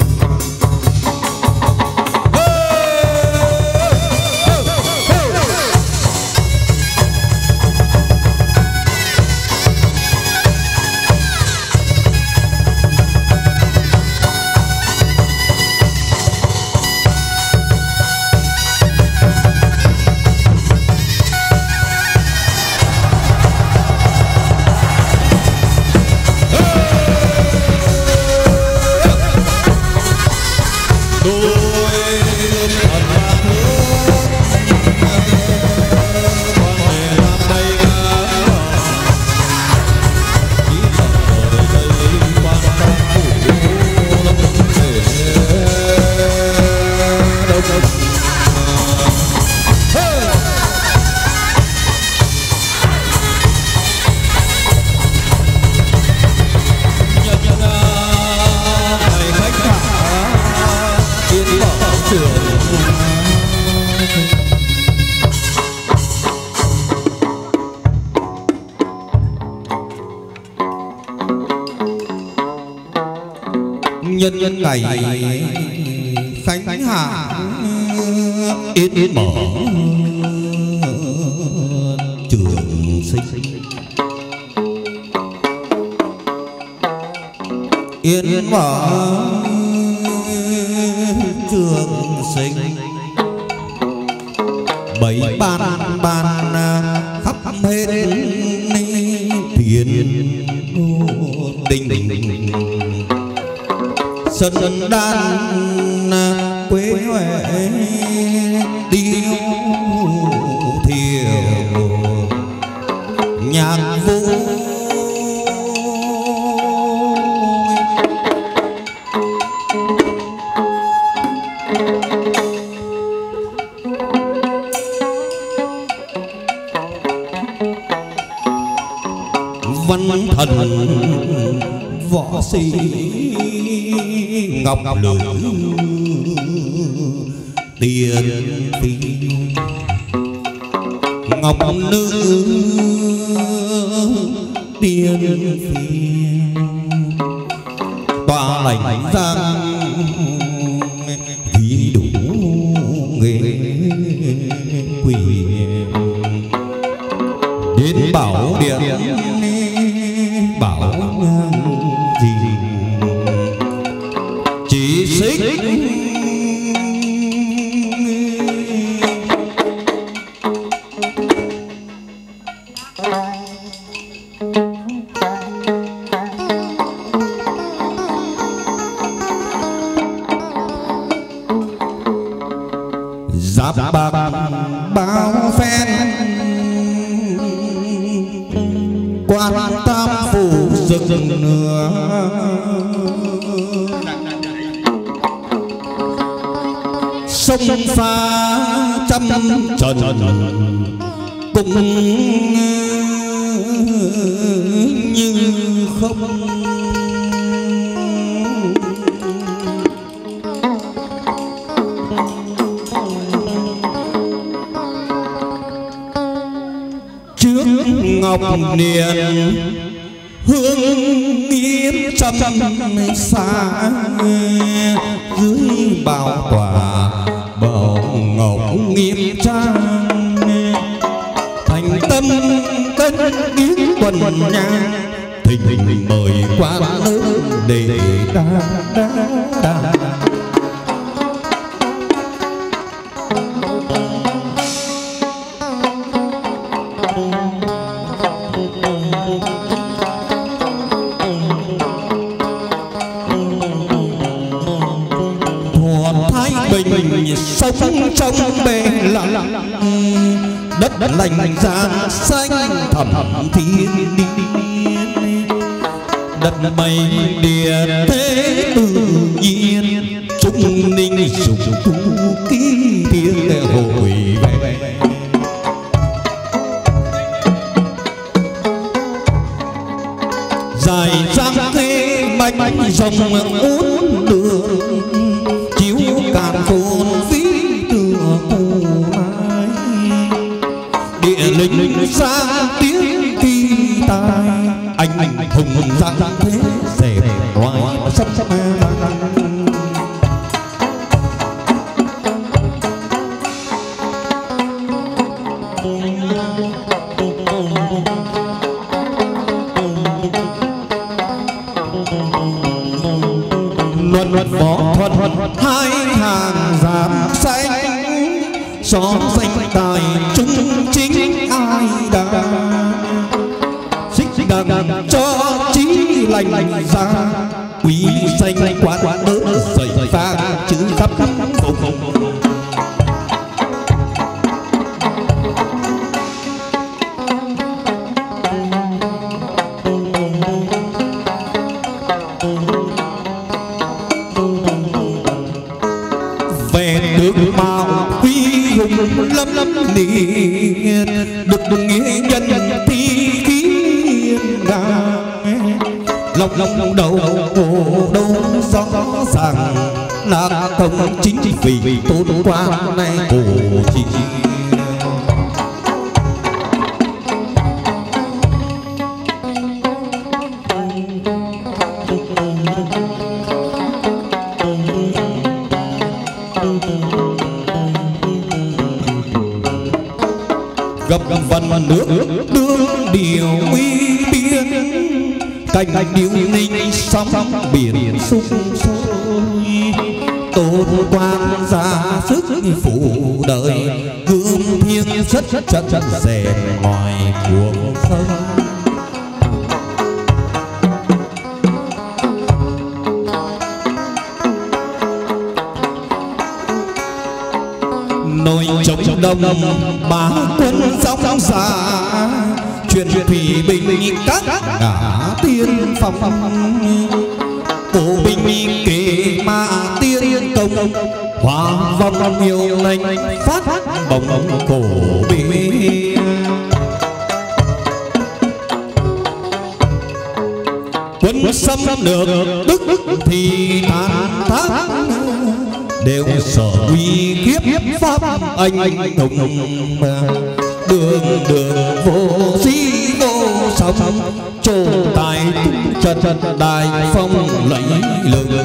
nhân nhân ngày khánh hạ yên yên mở trường sinh yên yên mở trường sinh bảy ban ban khắp hết thiên đình đình sân đan quê huệ tiêu thiểu nhạc vũ văn thần võ sĩ ngọc lửa tiền phi ngọc nữ tiền phi tòa lãnh giang ghi đủ nghề quỷ đến bảo điện bảo gì chỉ xích giáp bạc bao phen quan tam phủ rực nửa sông pha trăm trần cùng như không trước ngọc niên hương yếm trăm xa dưới bao tòa bầu ngọc nghiêm trang thành tâm tân yến quần nhang thình thình mời quan nữ để ta ta ta bình sống trong bể lặng đất lành giang xanh thẳm thiên điên đất mây địa thế tự nhiên trung ninh sục thu ký tiếng hồi về lính sang tiếng kỳ tài, anh anh hùng hùng dạng thế dẹp ngoài sắp sắp luận luận võ thuật hai hàng giáp xanh, xóm xanh tài trung chính ai đã xích đằng cho chí lành ra, quý xanh quán đỡ dậy pha chữ khắp khắp vùng. Lâm lâm liệt được được nghĩa nhân thi khí ga, lòng lòng đầu đâu rõ ràng là công chính vì tôn quan này cổ chi. Gặp vần nước đương điều uy biên, cành điệu ninh sóng biển sung sôi, tôn quan ra sức phủ đời, gương thiêng chất chất chất rèn ngoài cuộc sống. Nồi chống đông bá quân sóng xa, truyền thủy bình các ngã tiên phong, cổ binh kể ma tiên công, hoa vong yêu lệnh phát bồng cổ binh. Quân xâm lược đức thì tàn thác, đều sở uy khiếp pháp anh anh hùng, đường đường vô sĩ vô sóng, trổ tài trần trần đại phong lấy lừng.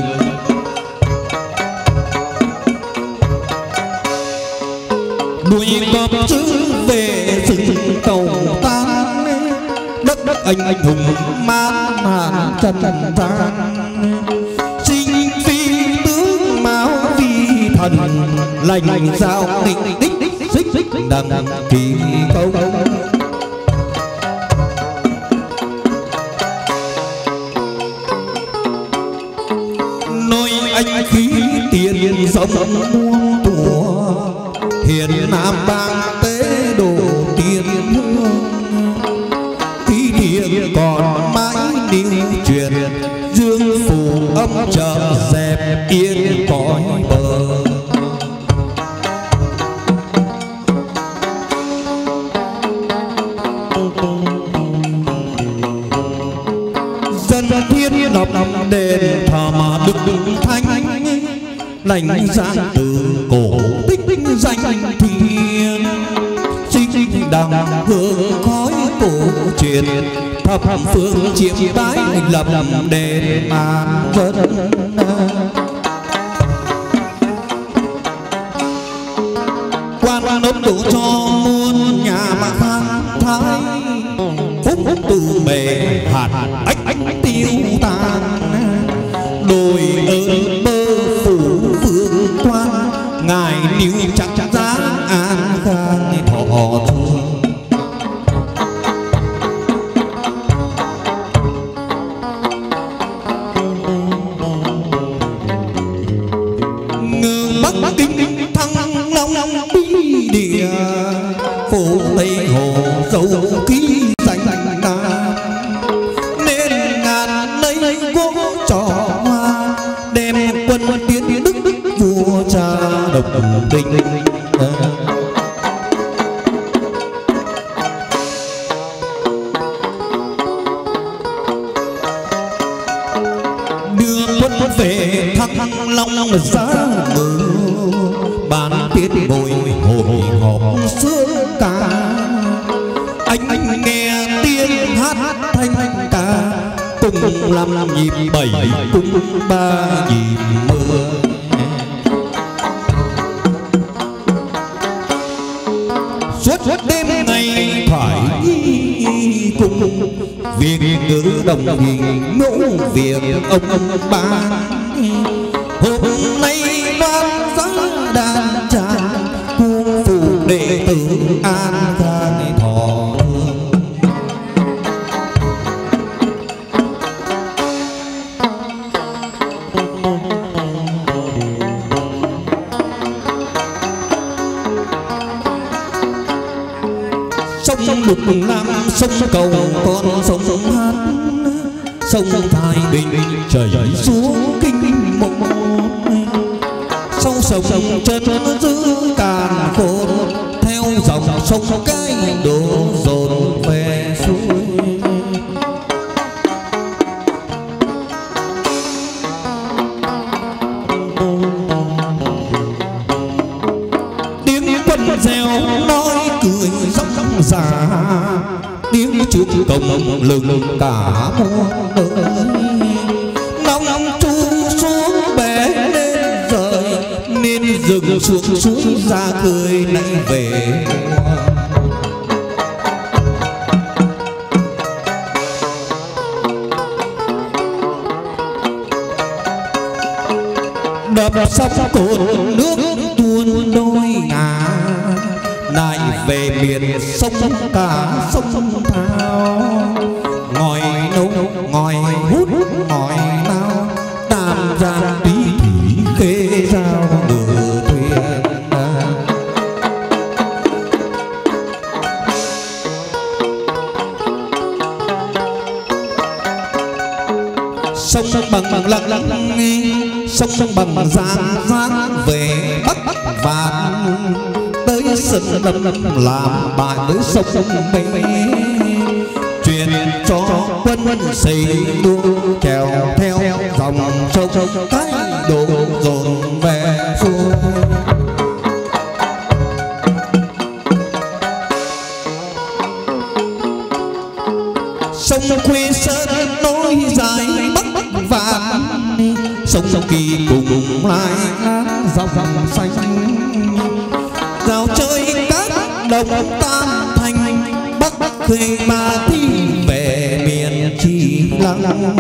Đuôi cọp chữ về rừng cầu tan, đất đất anh anh hùng man hàn trần trần tan, sinh phi tướng máu vi thần lành giao định đích xích xích đằng kỳ công. Nôi anh khí tiền sống muôn thuở, hiền nam bang tế đồ tiền hương, khí thiện còn mãi điều truyền, dương phù âm trợ dẹp yên cõi bờ. Dân thiên lập đền thờ mà đức thanh, lành giang từ cổ tích danh thiên, sinh đằng hương khói cổ truyền, thập phương chiêm bái lập đền màn dân. Quan đốc tổ cho muôn nhà mà phan thái, phúc từ bề hạt ách ách tiêu tan, đồi ơn bơ phủ vương quan, ngài níu chắc chắc giá an khang thọ thương. Ngư bắc bắc kinh thăng long bí địa, phố tây hồ dấu ký danh nam, nên ngàn lấy gỗ trò hoa, đem quân tiến đức đức vua cha độc tình. Đưa quân về thăng long giá mơ, bán tiết bồi hồi hộp xưa cả, cùng làm nhịp bảy cung ba nhịp mưa. Suốt đêm ngày phải cùng việc ngữ đồng hình ngũ việc ông ông ba. Hôm nay loan giá đàn tràng cung phụ đệ tử an khang thọ. Sông lục nam sông cầu con sông hát, sông Thái Bình chảy xuống kinh mộng. Sông sông chân giữ càn khôn, theo dòng sông cái đổ dồn về suối. Tiếng quân reo nói cười dốc giả, tiếng chuông cổng lừng cả muôn đời. Nóng nóng chu xuống bể lên rời, nên rừng xuống xuống ra cười lại về. Đập sắp cồn nước tuôn đôi ngả, lại về miền sông cả sông Thao. Ngòi nấu ngòi hút ngòi lao, tam giang tí thủy khê giao ngựa thuyền. Sông bằng bằng lặng lặng sông bằng giang giang về bắc vạn, tới sân lâm lâm làm bài với sông bể. Truyền cho quân xây đua chèo theo dòng sông cái đổ dồn về xuôi. Sông Khuê Sơn nối dài bắc bắc vạn, sông sông Kỳ cùng lại dòng dòng xanh. Rào chơi các đồng tam thành, bắc bắc khê ma thi về miền Chi Lăng.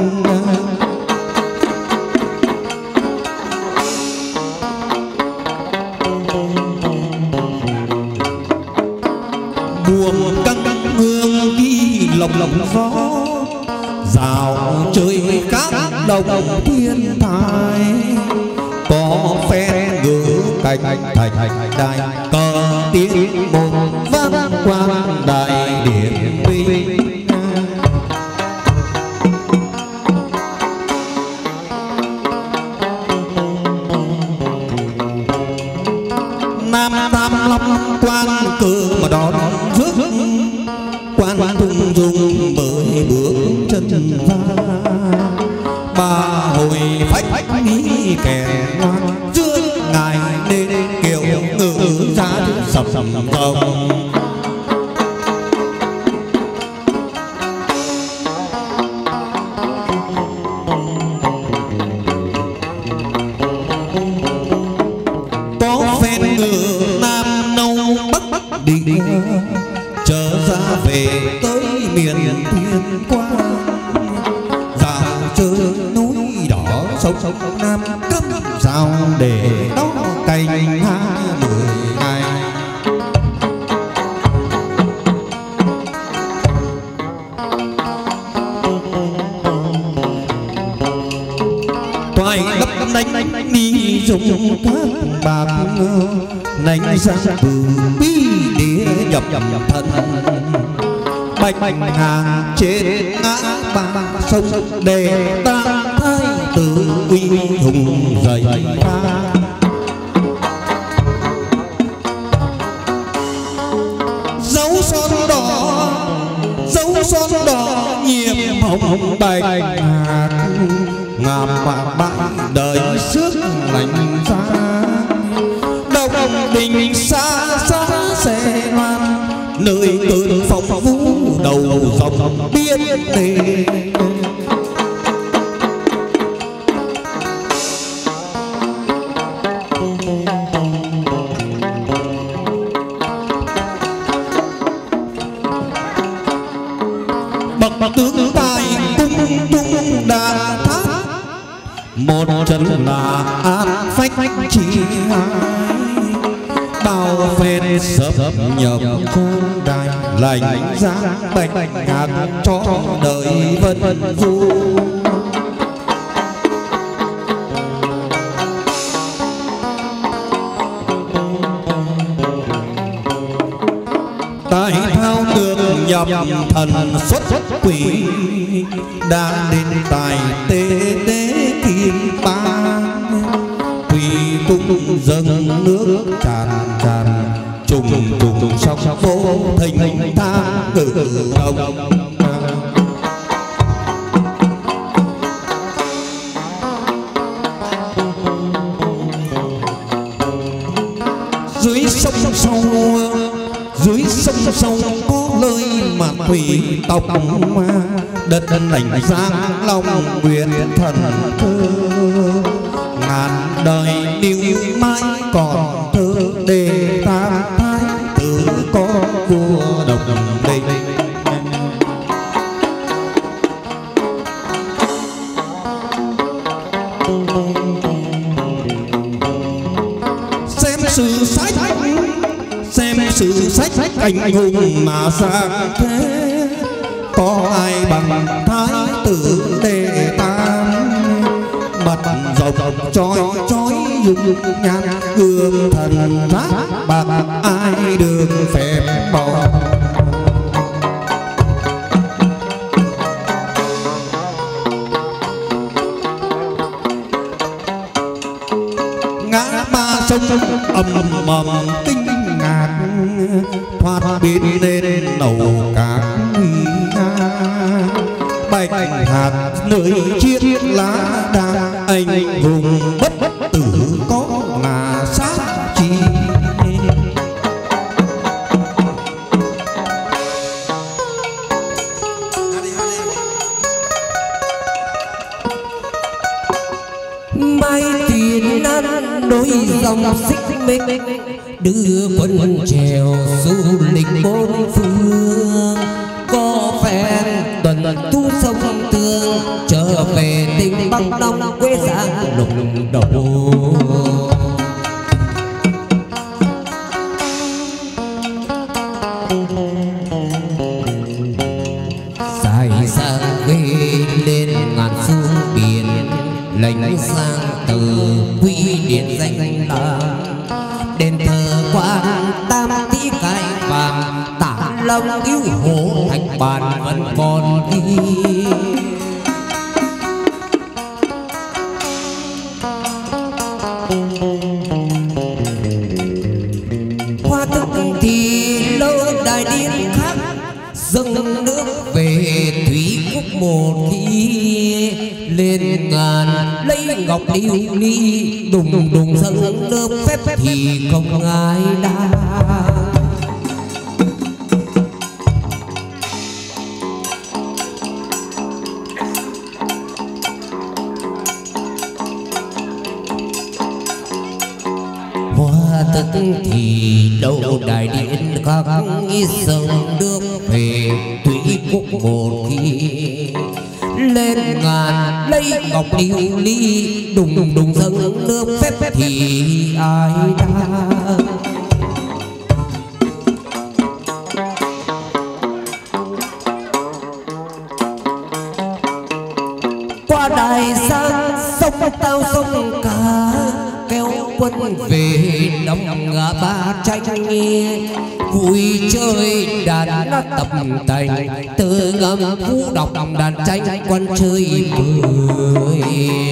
Buồm căng hương đi lồng lồng gió, rào chơi các đồng thiên thai. Có phe ngữ cạnh thành đài, cờ tiếng một vang quang đại điện binh. Nam tam long quan cờ mà đón rước, quan tung dung bởi bước chân ra. Ba hồi phách phách nghĩ kẻ ngoan, trước ngài nên kiều ngự ra sầm sầm rồng. Có phen ngự nam nâu bắc bắc đi, trở ra về tới miền Tuyên Quang. Dạo chơi núi đỏ sông sông Nam cấm rào để đó cành hai mười ngày. Toài gấp đánh đi dùng các bạc, nành sang từ bi địa nhập thân. Bạch bạch hàng trên ngã ba sông, để ta thái tử uy hùng dậy ta. Dấu son đỏ dấu son đỏ nhiệm hồng bạch hạt, ngàm bạc bạc đời trước lành ra. Đồng đình xa xa sẽ loan, nơi cơn phong vũ đầu dòng biết đề. tướng tài cung trung đà tháp một chân là an phách chi hai bao phen sập nhập trong đài lành giá bạch ngạc cho đời vân du tại thao được nhập thần xuất quỷ đã đến tài tế tế kim ban quỷ cung dâng nước tràn tràn trùng trùng sóng vô thình thang cử ông dưới sông sâu dưới sông sâu có lời mà thủy tộc đất lành giang long nguyện thần thơ ngàn đời điêu mãi còn thơ để tam thái tử có vua độc đình xem sử sách xem sử sách anh hùng mà sang thế có ai bằng thái tử đệ tam mặt rộng trói trói dùng nhàn gương thần giác bạc ai được phép bỏ ngã ba sông ầm ầm kinh ngạc thoát biến lên nầu các nguy nga bạch hạt nơi chiếc lá đa anh hùng bất tử có là sát chi mai tiền ăn đôi dòng xích mích đưa quân trèo du lịch bốn phương có phen tuần tu sông tương trở về tỉnh Bắc Đông quê giang lục đầu dài sang ghê lên ngàn phương biển lệnh sang từ quy điện danh là đền thờ quan tam tí cai vàng tả long cứu hộ thành bàn vẫn còn đi hoa thức thì lâu đài điên khác dâng nước về thủy quốc một khi lên ngàn lấy ngọc điêu ly đùng đùng dâng nước phép thì không ai đa hoa tức thì đâu đại điện các dâng nước về thủy quốc một khi lên ngàn lấy ngọc điêu ly đùng đùng đùng dâng nước phép thì ai đa qua đài sang sông tao sông cả kéo quân về đông ngã ba tranh nghe vui chơi đàn đã tập tành từ ngầm vũ đọc đàn tranh quan chơi bơi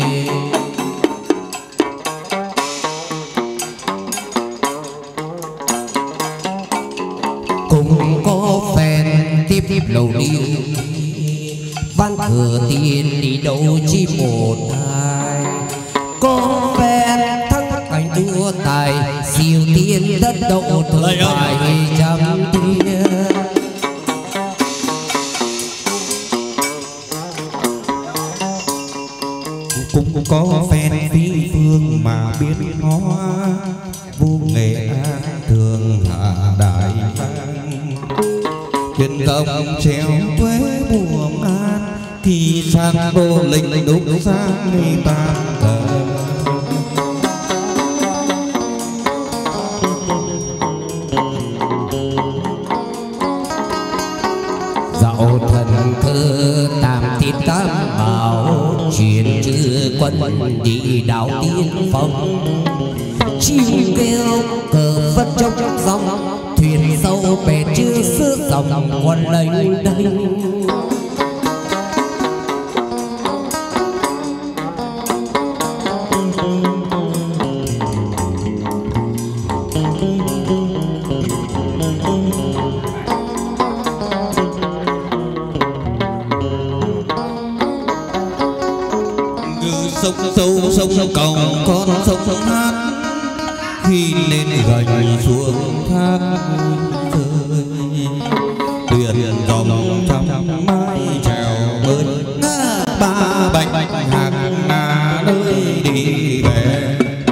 cùng có phen tiếp tiếp lầu điêu văn thừa tiền đi đâu chi một hai có phen thắng cảnh đua tài siêu tiên đất đậu thời bài trăm tiên cũng có phen phi phương mà biết hóa vô nghệ an thường hạ đại thang truyền công treo tuế của an thì sang đô lịch đúc sang người ta thờ. Dạo thần thơ tam thiên tam bảo truyền chữ quân đi đạo tiên phong. Chim kêu cờ vất trong dòng thuyền sâu bè chưa xưa dòng quân lênh đênh. Sông sâu sông cầu con sông hát khi lên gành xuống thác rơi thuyền dòng trăm mái chèo bơi ba bạch hạc na nơi đi về.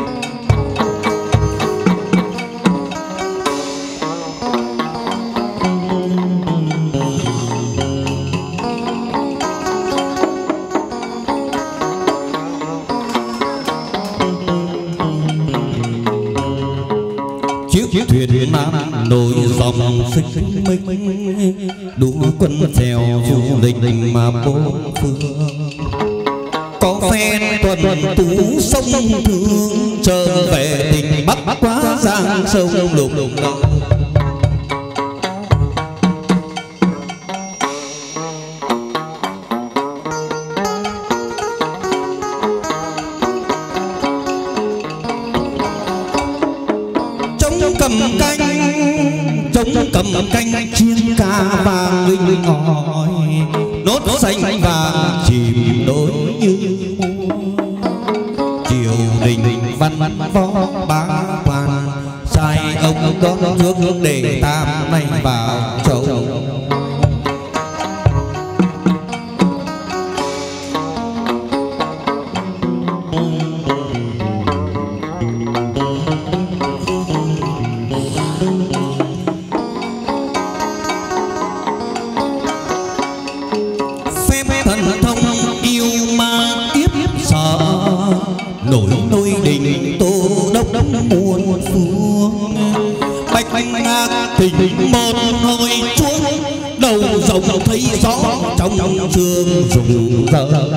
Chiếc thuyền nam nổi dòng xích minh đua quân chèo du lịch mà bốn phương. Có phen tuần tú sông thương trở về tình bắc quá giang sông lục lục. Cầm canh chống cầm canh chiên ca vàng linh ngòi nốt xanh vàng chìm đôi như triều đình văn võ bá quan sai ông đón nước nước để tam nay vào châu. Nổi nôi đình tô đốc đốc muôn phương bạch ngạc tình một hồi chuông đầu rồng thấy gió trong trong trường rùng rợn.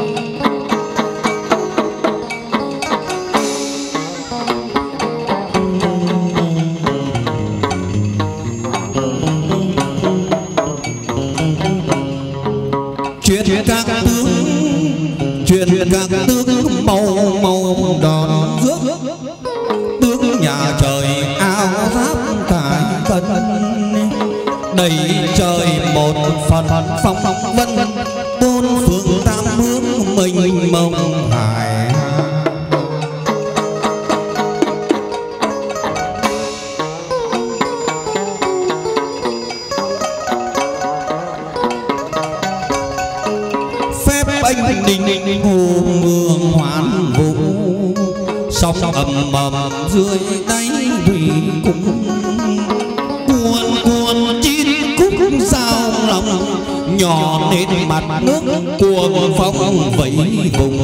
Chuyện các tướng chuyện các tướng màu màu đòn rước tướng nhà trời áo giáp cải cân đầy trời một phần phong vân bốn phương tam hướng mình mông hải. Anh đình hồ mường hoán vũ sóng ầm ầm dưới đáy thủy cung cuồn cuồn chít cúc sao lòng nhỏ lên mặt nước cuồng phong vẫy vùng.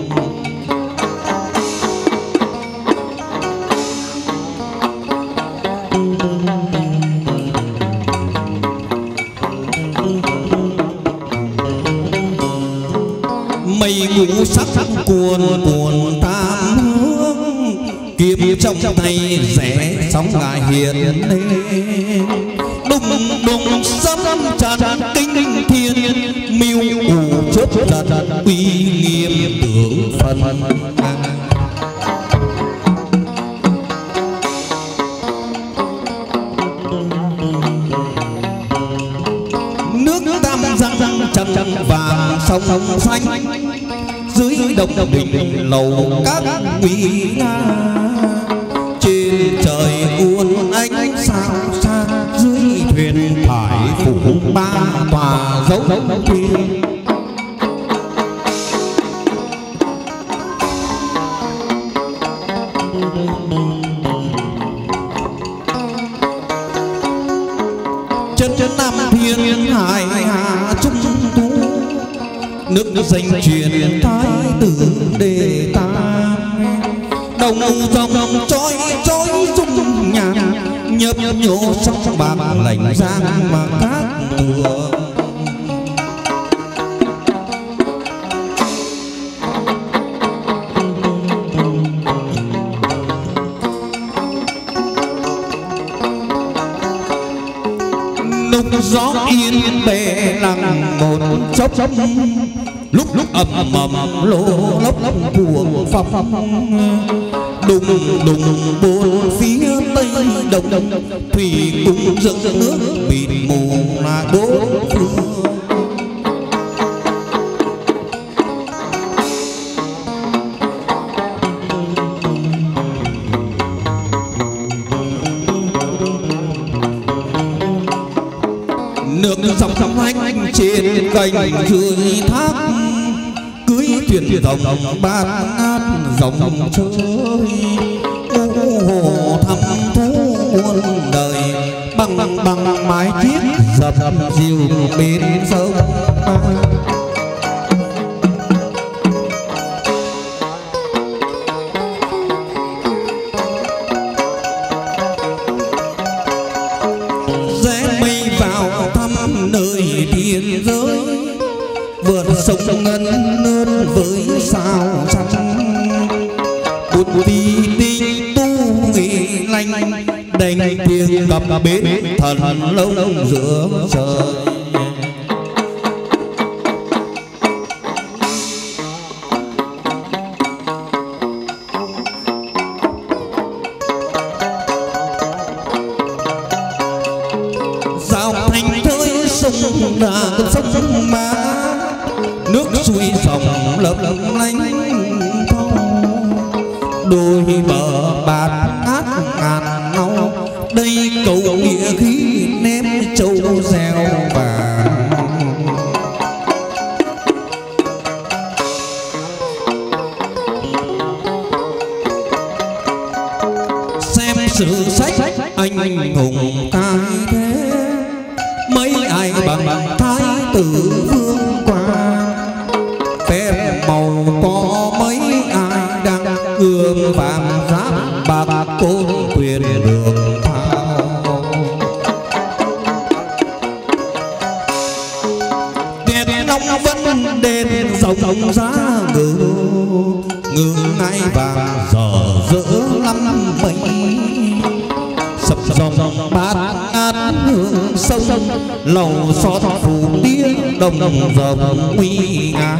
Mây ngũ sắc cuồn cuồn tam hướng kiếm trong tay rẽ sóng ngài hiền lên đùng đùng sấm tràn kinh thiên miêu ủ chớp trần uy nghiêm tướng phần. Nước tam giang giang trăng trăng vàng sông sông xanh dưới đồng đình lầu các nguy nga trên trời uốn ánh sao xa dưới thuyền thải phủ ba tòa dấu thuyền. Chân chân nam thiên hải hà trung nước danh truyền thái tử đề ta đồng dòng trôi trôi rung nhạc nhấp nhô sóng bạc lạnh giang mà cát tường lúc gió yên bề lặng một chốc lúc lúc ầm ầm lô lốc cuồng phong đùng đùng bốn phía tây đông thủy cung dựng nước bịt mù là bốn phương nước dòng dòng anh trên cành dưới thác cưới thuyền rồng bát ngát dòng chơi hồ thăm thú muôn đời bằng bằng mái chiếc dập dìu bên sông thiên giới vượt sông ngân nơn với sao trắng bút đi tinh tu nghị lanh đành tiếng cặp bến thần lâu giữa trời sông đã sông má nước suối dòng lấp lánh đôi bờ bạt át ngàn nâu đây cầu nghĩa khí ném châu reo vàng xem sử sách anh hùng cai thế mấy ai bằng thái tử vương quan phép màu có mấy ai đang gương vàng giáp bạc côn thuyền đường thao đèn long vẫn đèn rồng rồng giá ngự ngự ngai vàng dở dỡ lắm mấy sập dòng bát ngát hương sông lầu xót phủ điên đồng dòng nguy nga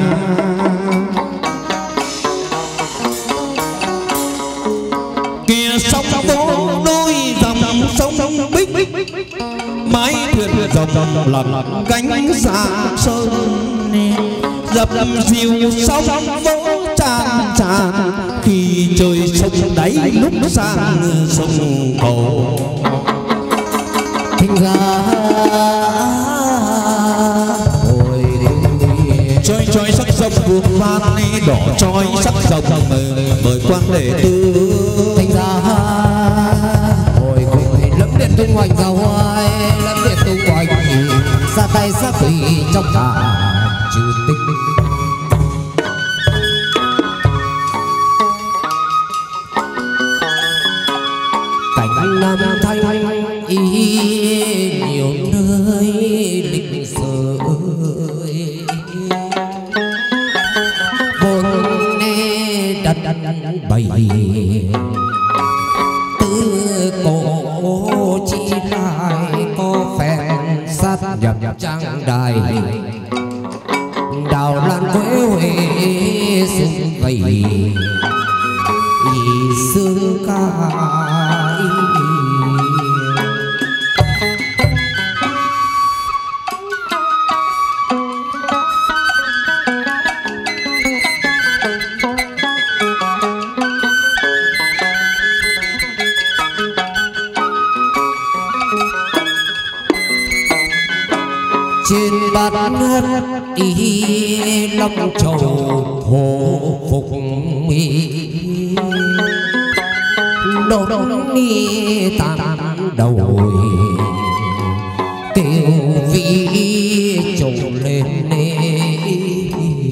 kia sông phố đôi dòng sông bích mái thuyền dòng lặng gánh xa sơn dập dìu sông phố tràn tràn khi trời sông đáy lúc sang sông cầu thình ra hồi trôi trôi sắc sông buông van đỏ trôi sắc sông mời quan đệ tư thình ra hồi lẫm điện tung hoành ra hoài lẫm điện tung hoành ra tay ra quỷ trong cả trừ tích cảnh nam thanh y nhiều nơi lịch sử vốn nê đặt bày từ cổ chỉ lại có phèn sát nhập trang đài đào lan quế huệ xung vầy xương ca trên bát ngát y long trầu hồ phục mỹ nô nô ni tàn đầu kêu vị trầu lên nê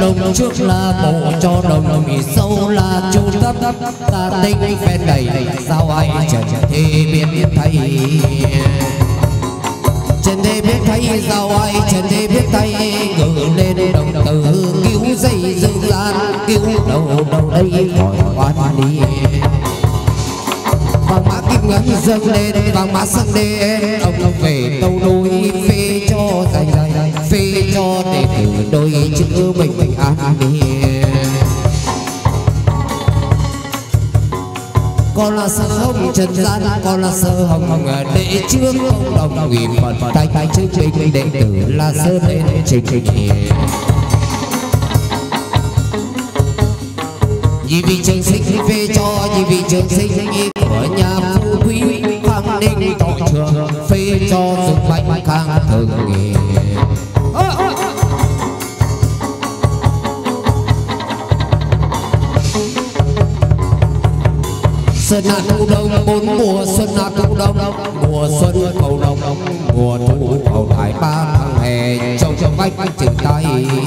đồng trước là bộ cho đồng mì sâu là chu thấp ta tinh phen đầy sao ai trần thì biết thầy trần thế biết thấy sao ai trần thế biết thấy ngự lên đồng tử cứu dây dương gian cứu đầu đầu đây khỏi oan đi vàng mã kim ngân dâng lên vàng mã dâng lên ông ông về tâu đôi phê cho dài dài phê cho đệ tử đôi chữ bình bình an đi con là sơ hồng trần gian con là sơ hồng đệ trước ông đồng ủy phật tay tay chữ trình đệ tử là sơ lên trình trình vì vị trường sinh phê cho vì vị trường sinh của nhà phú quý khang ninh tội trường phê cho dùng bánh khang thường nghề xuân hạ thu đông bốn mùa xuân hạ thu đông mùa xuân cầu đông mùa thu cầu thái ba tháng hè trồng trồng bách chừng tay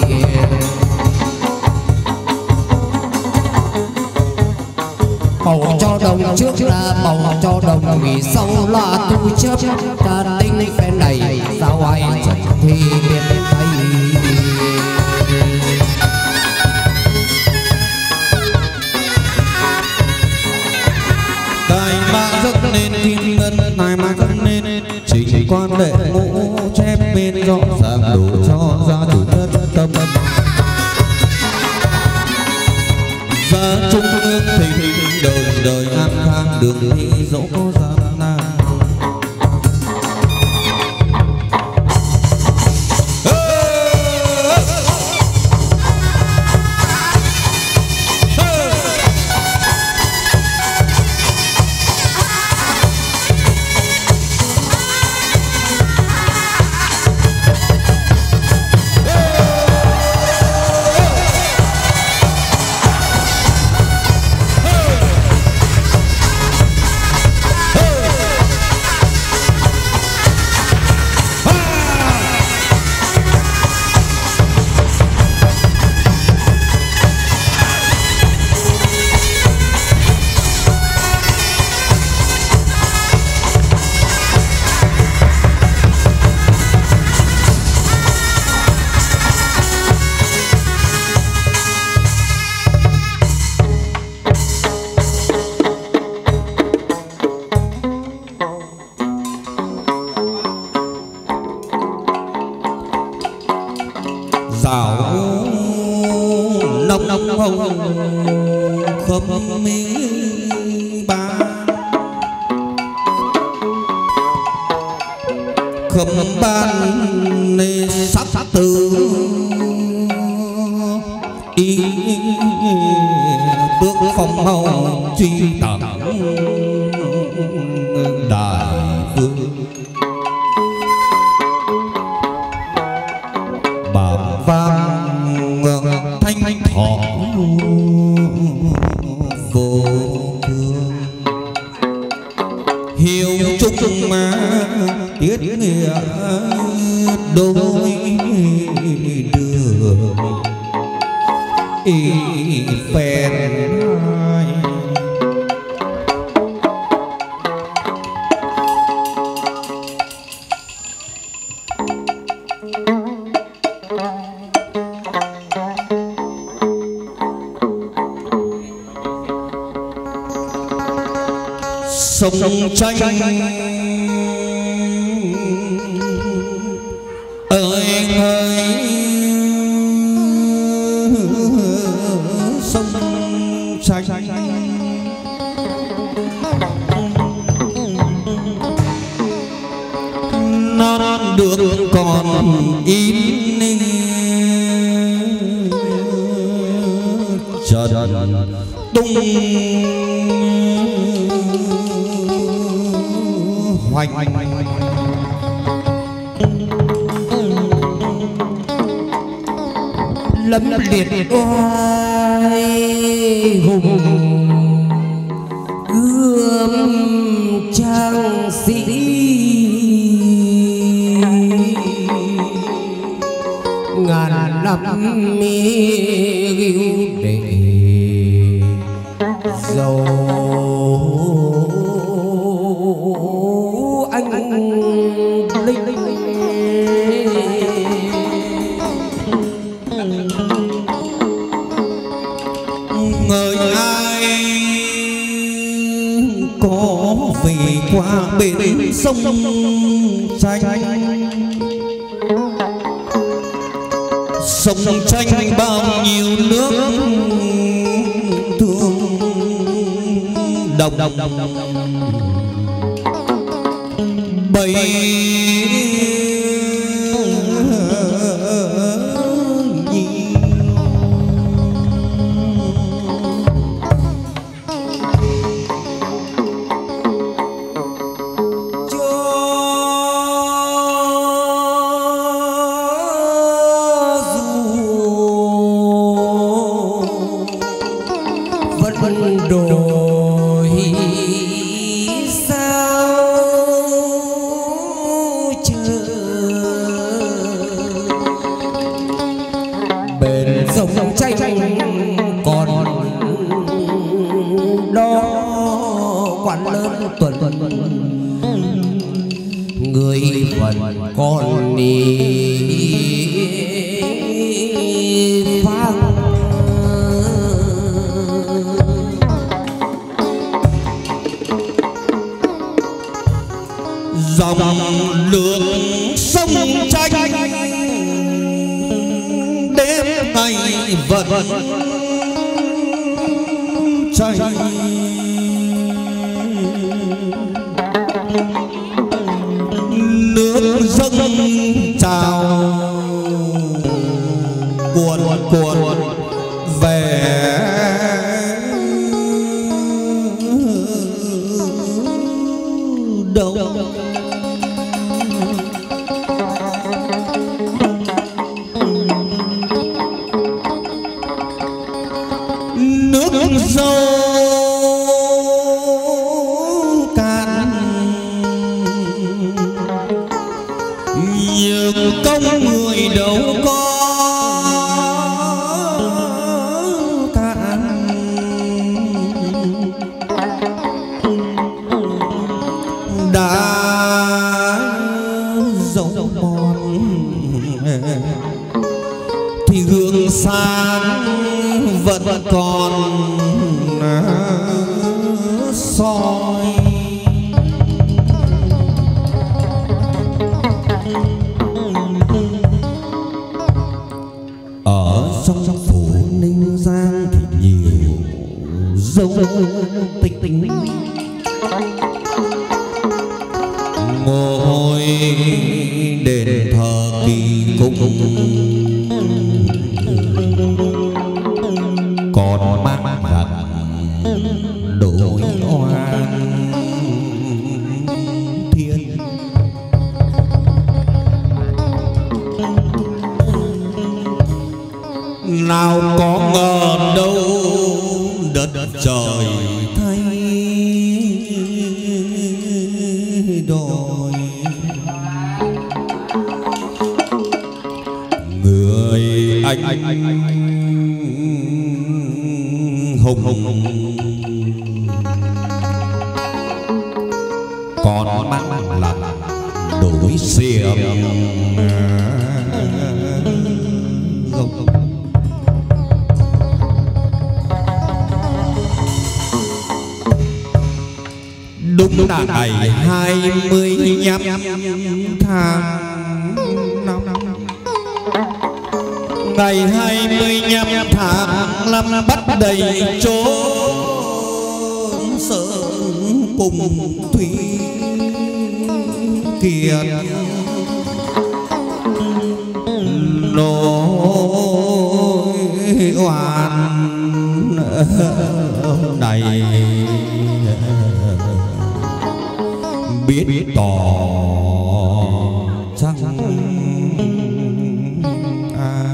bầu cho đồng trước là bầu cho đồng vì sau là tu chấp ta tinh phen này sao ai chẳng thì biết thấy tài mà dâng lên kim ngân tài mà dâng lên chỉ quan đệ ngũ chép bên rõ ràng đủ cho gia chủ nhất tâm gia trung ương thịnh đời đời an khang đường đi dỗ gian nan sông tranh ơi ơi sông tranh non được còn in trần tung hoành lấm liệt oai hùng gươm trang sĩ ngàn năm yêu để dầu anh linh người ai có về qua bên sông tranh sông tranh bao nhiêu nước thương đồng bấy đổi sao chờ bên sông tranh còn đó quan lớn tuần người vẫn còn đi vang dòng nước sông tranh đêm ngày vẫn chảy nước dâng trào cuồn cuộn về đâu nước dâu cạn nhưng công người đâu có cạn đã dấu mòn thì gương sáng vẫn còn soi ở trong phủ Ninh Giang thì nhiều dấu tích tích ngôi đền thờ kỳ cung còn mang rằng đổi oan thiên nào có ngờ đâu đất trời thay đổi người anh anh hùng hùng còn mang là đổi xiềm đúng là ngày hai mươi lăm tháng năm ngày hai mươi lăm tháng năm bắt đầy chốn sơn cùng thủy kiệt nỗi oan đầy biết biết tỏ chắc à.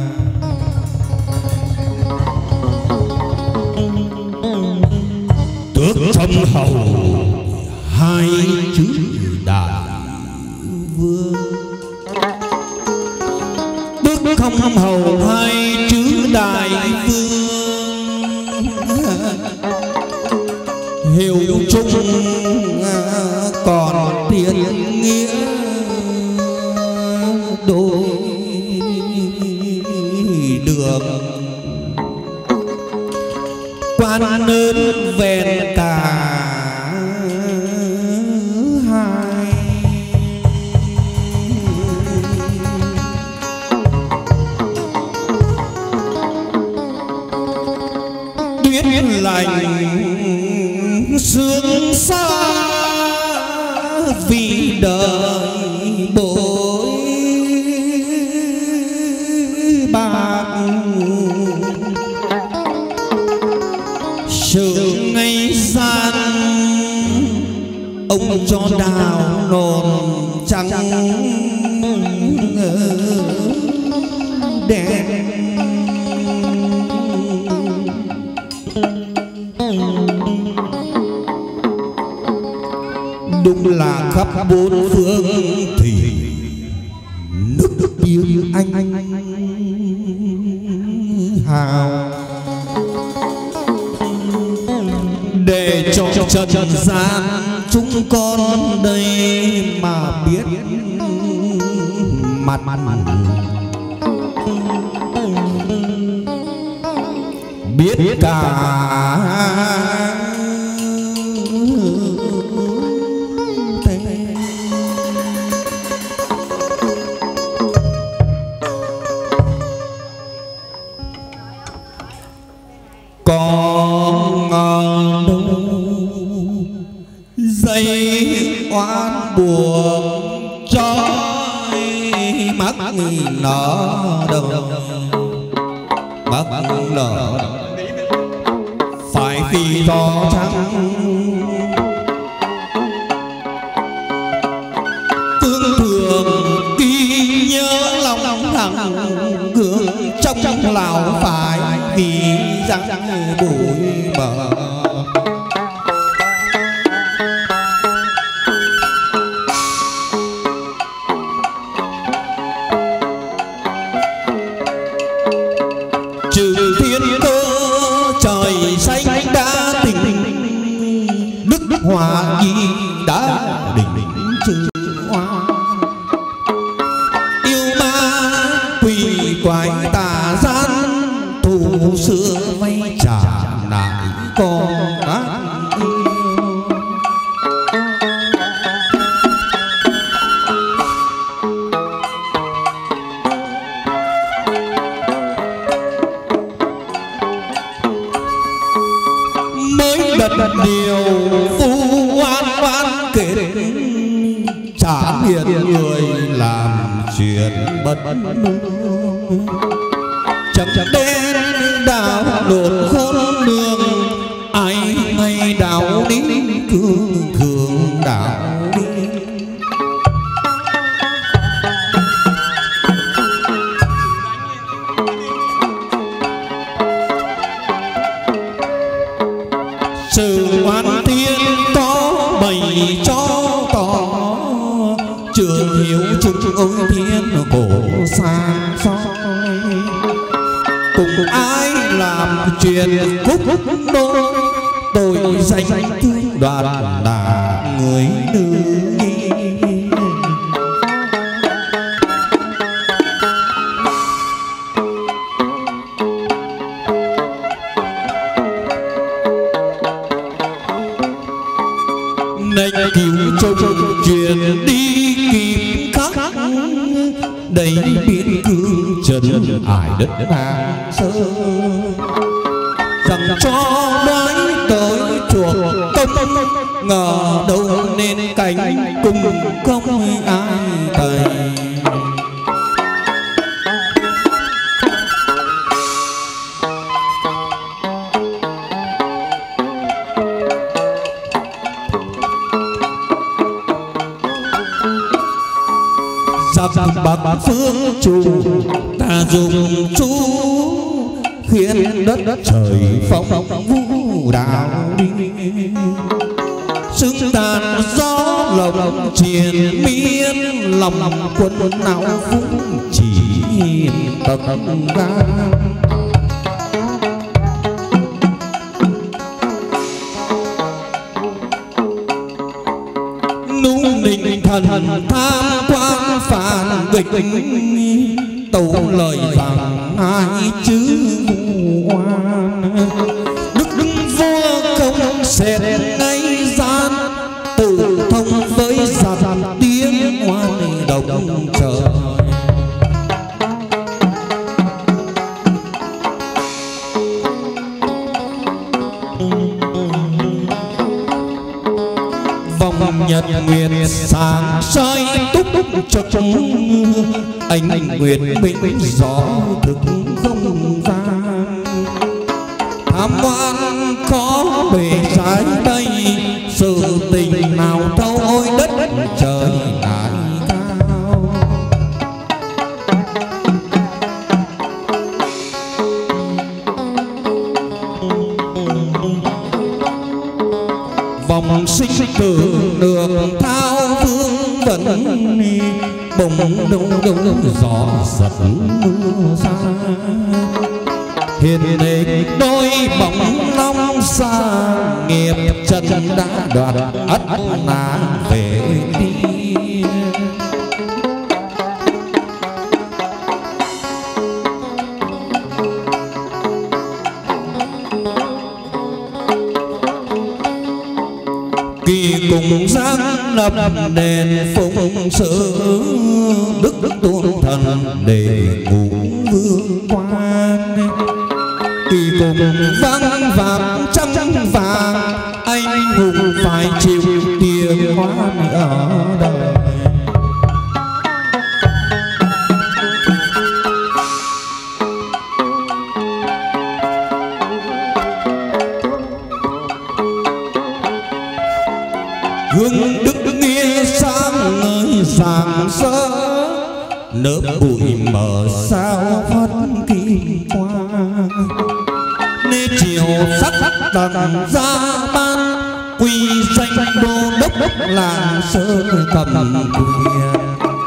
Tước trong hầu hai chữ đại vương, tước đức không hầu hai chữ đại vương, hiểu chung còn tiền nghĩa đôi đường, quan ơn vẹn cả hai. Tuyết lành sương xa vì đời bối bạc, sự ngày gian ông cho đào nồn trắng đen. Đúng là khắp bốn phương thì nước yêu anh hào, để cho trần gian chúng con đây mà biết mặt biết cả con ngờ đâu dây oan buộc trói mắt nở đâu mắt nở phải vì gió trắng tương thường ghi nhớ lòng thằng gương trong lào phải vì răng bụi bờ. Trừ thiên cơ trời xanh đã tình, đức hòa nhi đã định trừ hoa. Yêu ma quỷ quái tà gian thù xưa vay trả lại con ác yêu. Mới đợt điều vu oan oan kể trả hiền người làm chuyện bất nương, chẳng đen đào đột khôn đường ai ngày đào đi cương thường đào đi. Sự oan tiên có bày cho tỏ, chưa hiểu chung ôi thiên cổ sang soi. Cùng ai làm chuyện khúc đôi, tôi danh thương đoàn là người nữ. Này cứu cho chuyện đi kịp khắc, đầy biên cương trần ải đất hàng sơ, rằng cho nói tới chuộc công, ngờ đâu nên cảnh cùng không ai tày. Giặc bạc phương chủ ta dùng chú khiến đất đất trời phong vũ đạo đi, xứng tàn gió lồng triền miên lòng quân nào cũng chỉ tật gan. Nú nịnh thần tham quan phản nghịch, tấu lời rằng ai chứ vu oan. Đức vua không xẹt ngay gian, tự thông với giặc tiếng oan động trời. Vòng nhật nguyệt sáng soi túc cho chúng, ánh nguyệt minh gió thực không gian. Tham oan có bề trái đây, sự tình nào thôi đất trời lại cao. Vòng sinh tử đường thao vương vẫn, bỗng đông đông gió giật mưa xa. Hiền định đôi bóng long xa, nghiệp chân đã đoạt ắt là về đi. Kỳ cùng giang lập đền phụng sự, đức đức tôn thần để ngũ vương quan. Kỳ cùng vang vàng trăng vàng, anh hùng phải chịu tiền oan ở đời. Hương đức nghĩa sáng ngời rạng rỡ, nlớp bụi mờ sao phất kim quang. Nê chiều sắc tầng ra ban, quy danh đô đốc làng Sơ cầm quyền.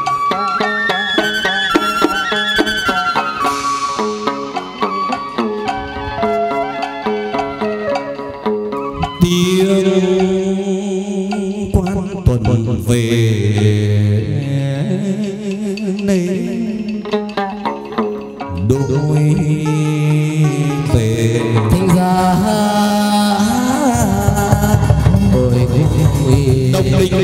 Tiếng quan tuần về nên đôi về thành ra ôi đồng đình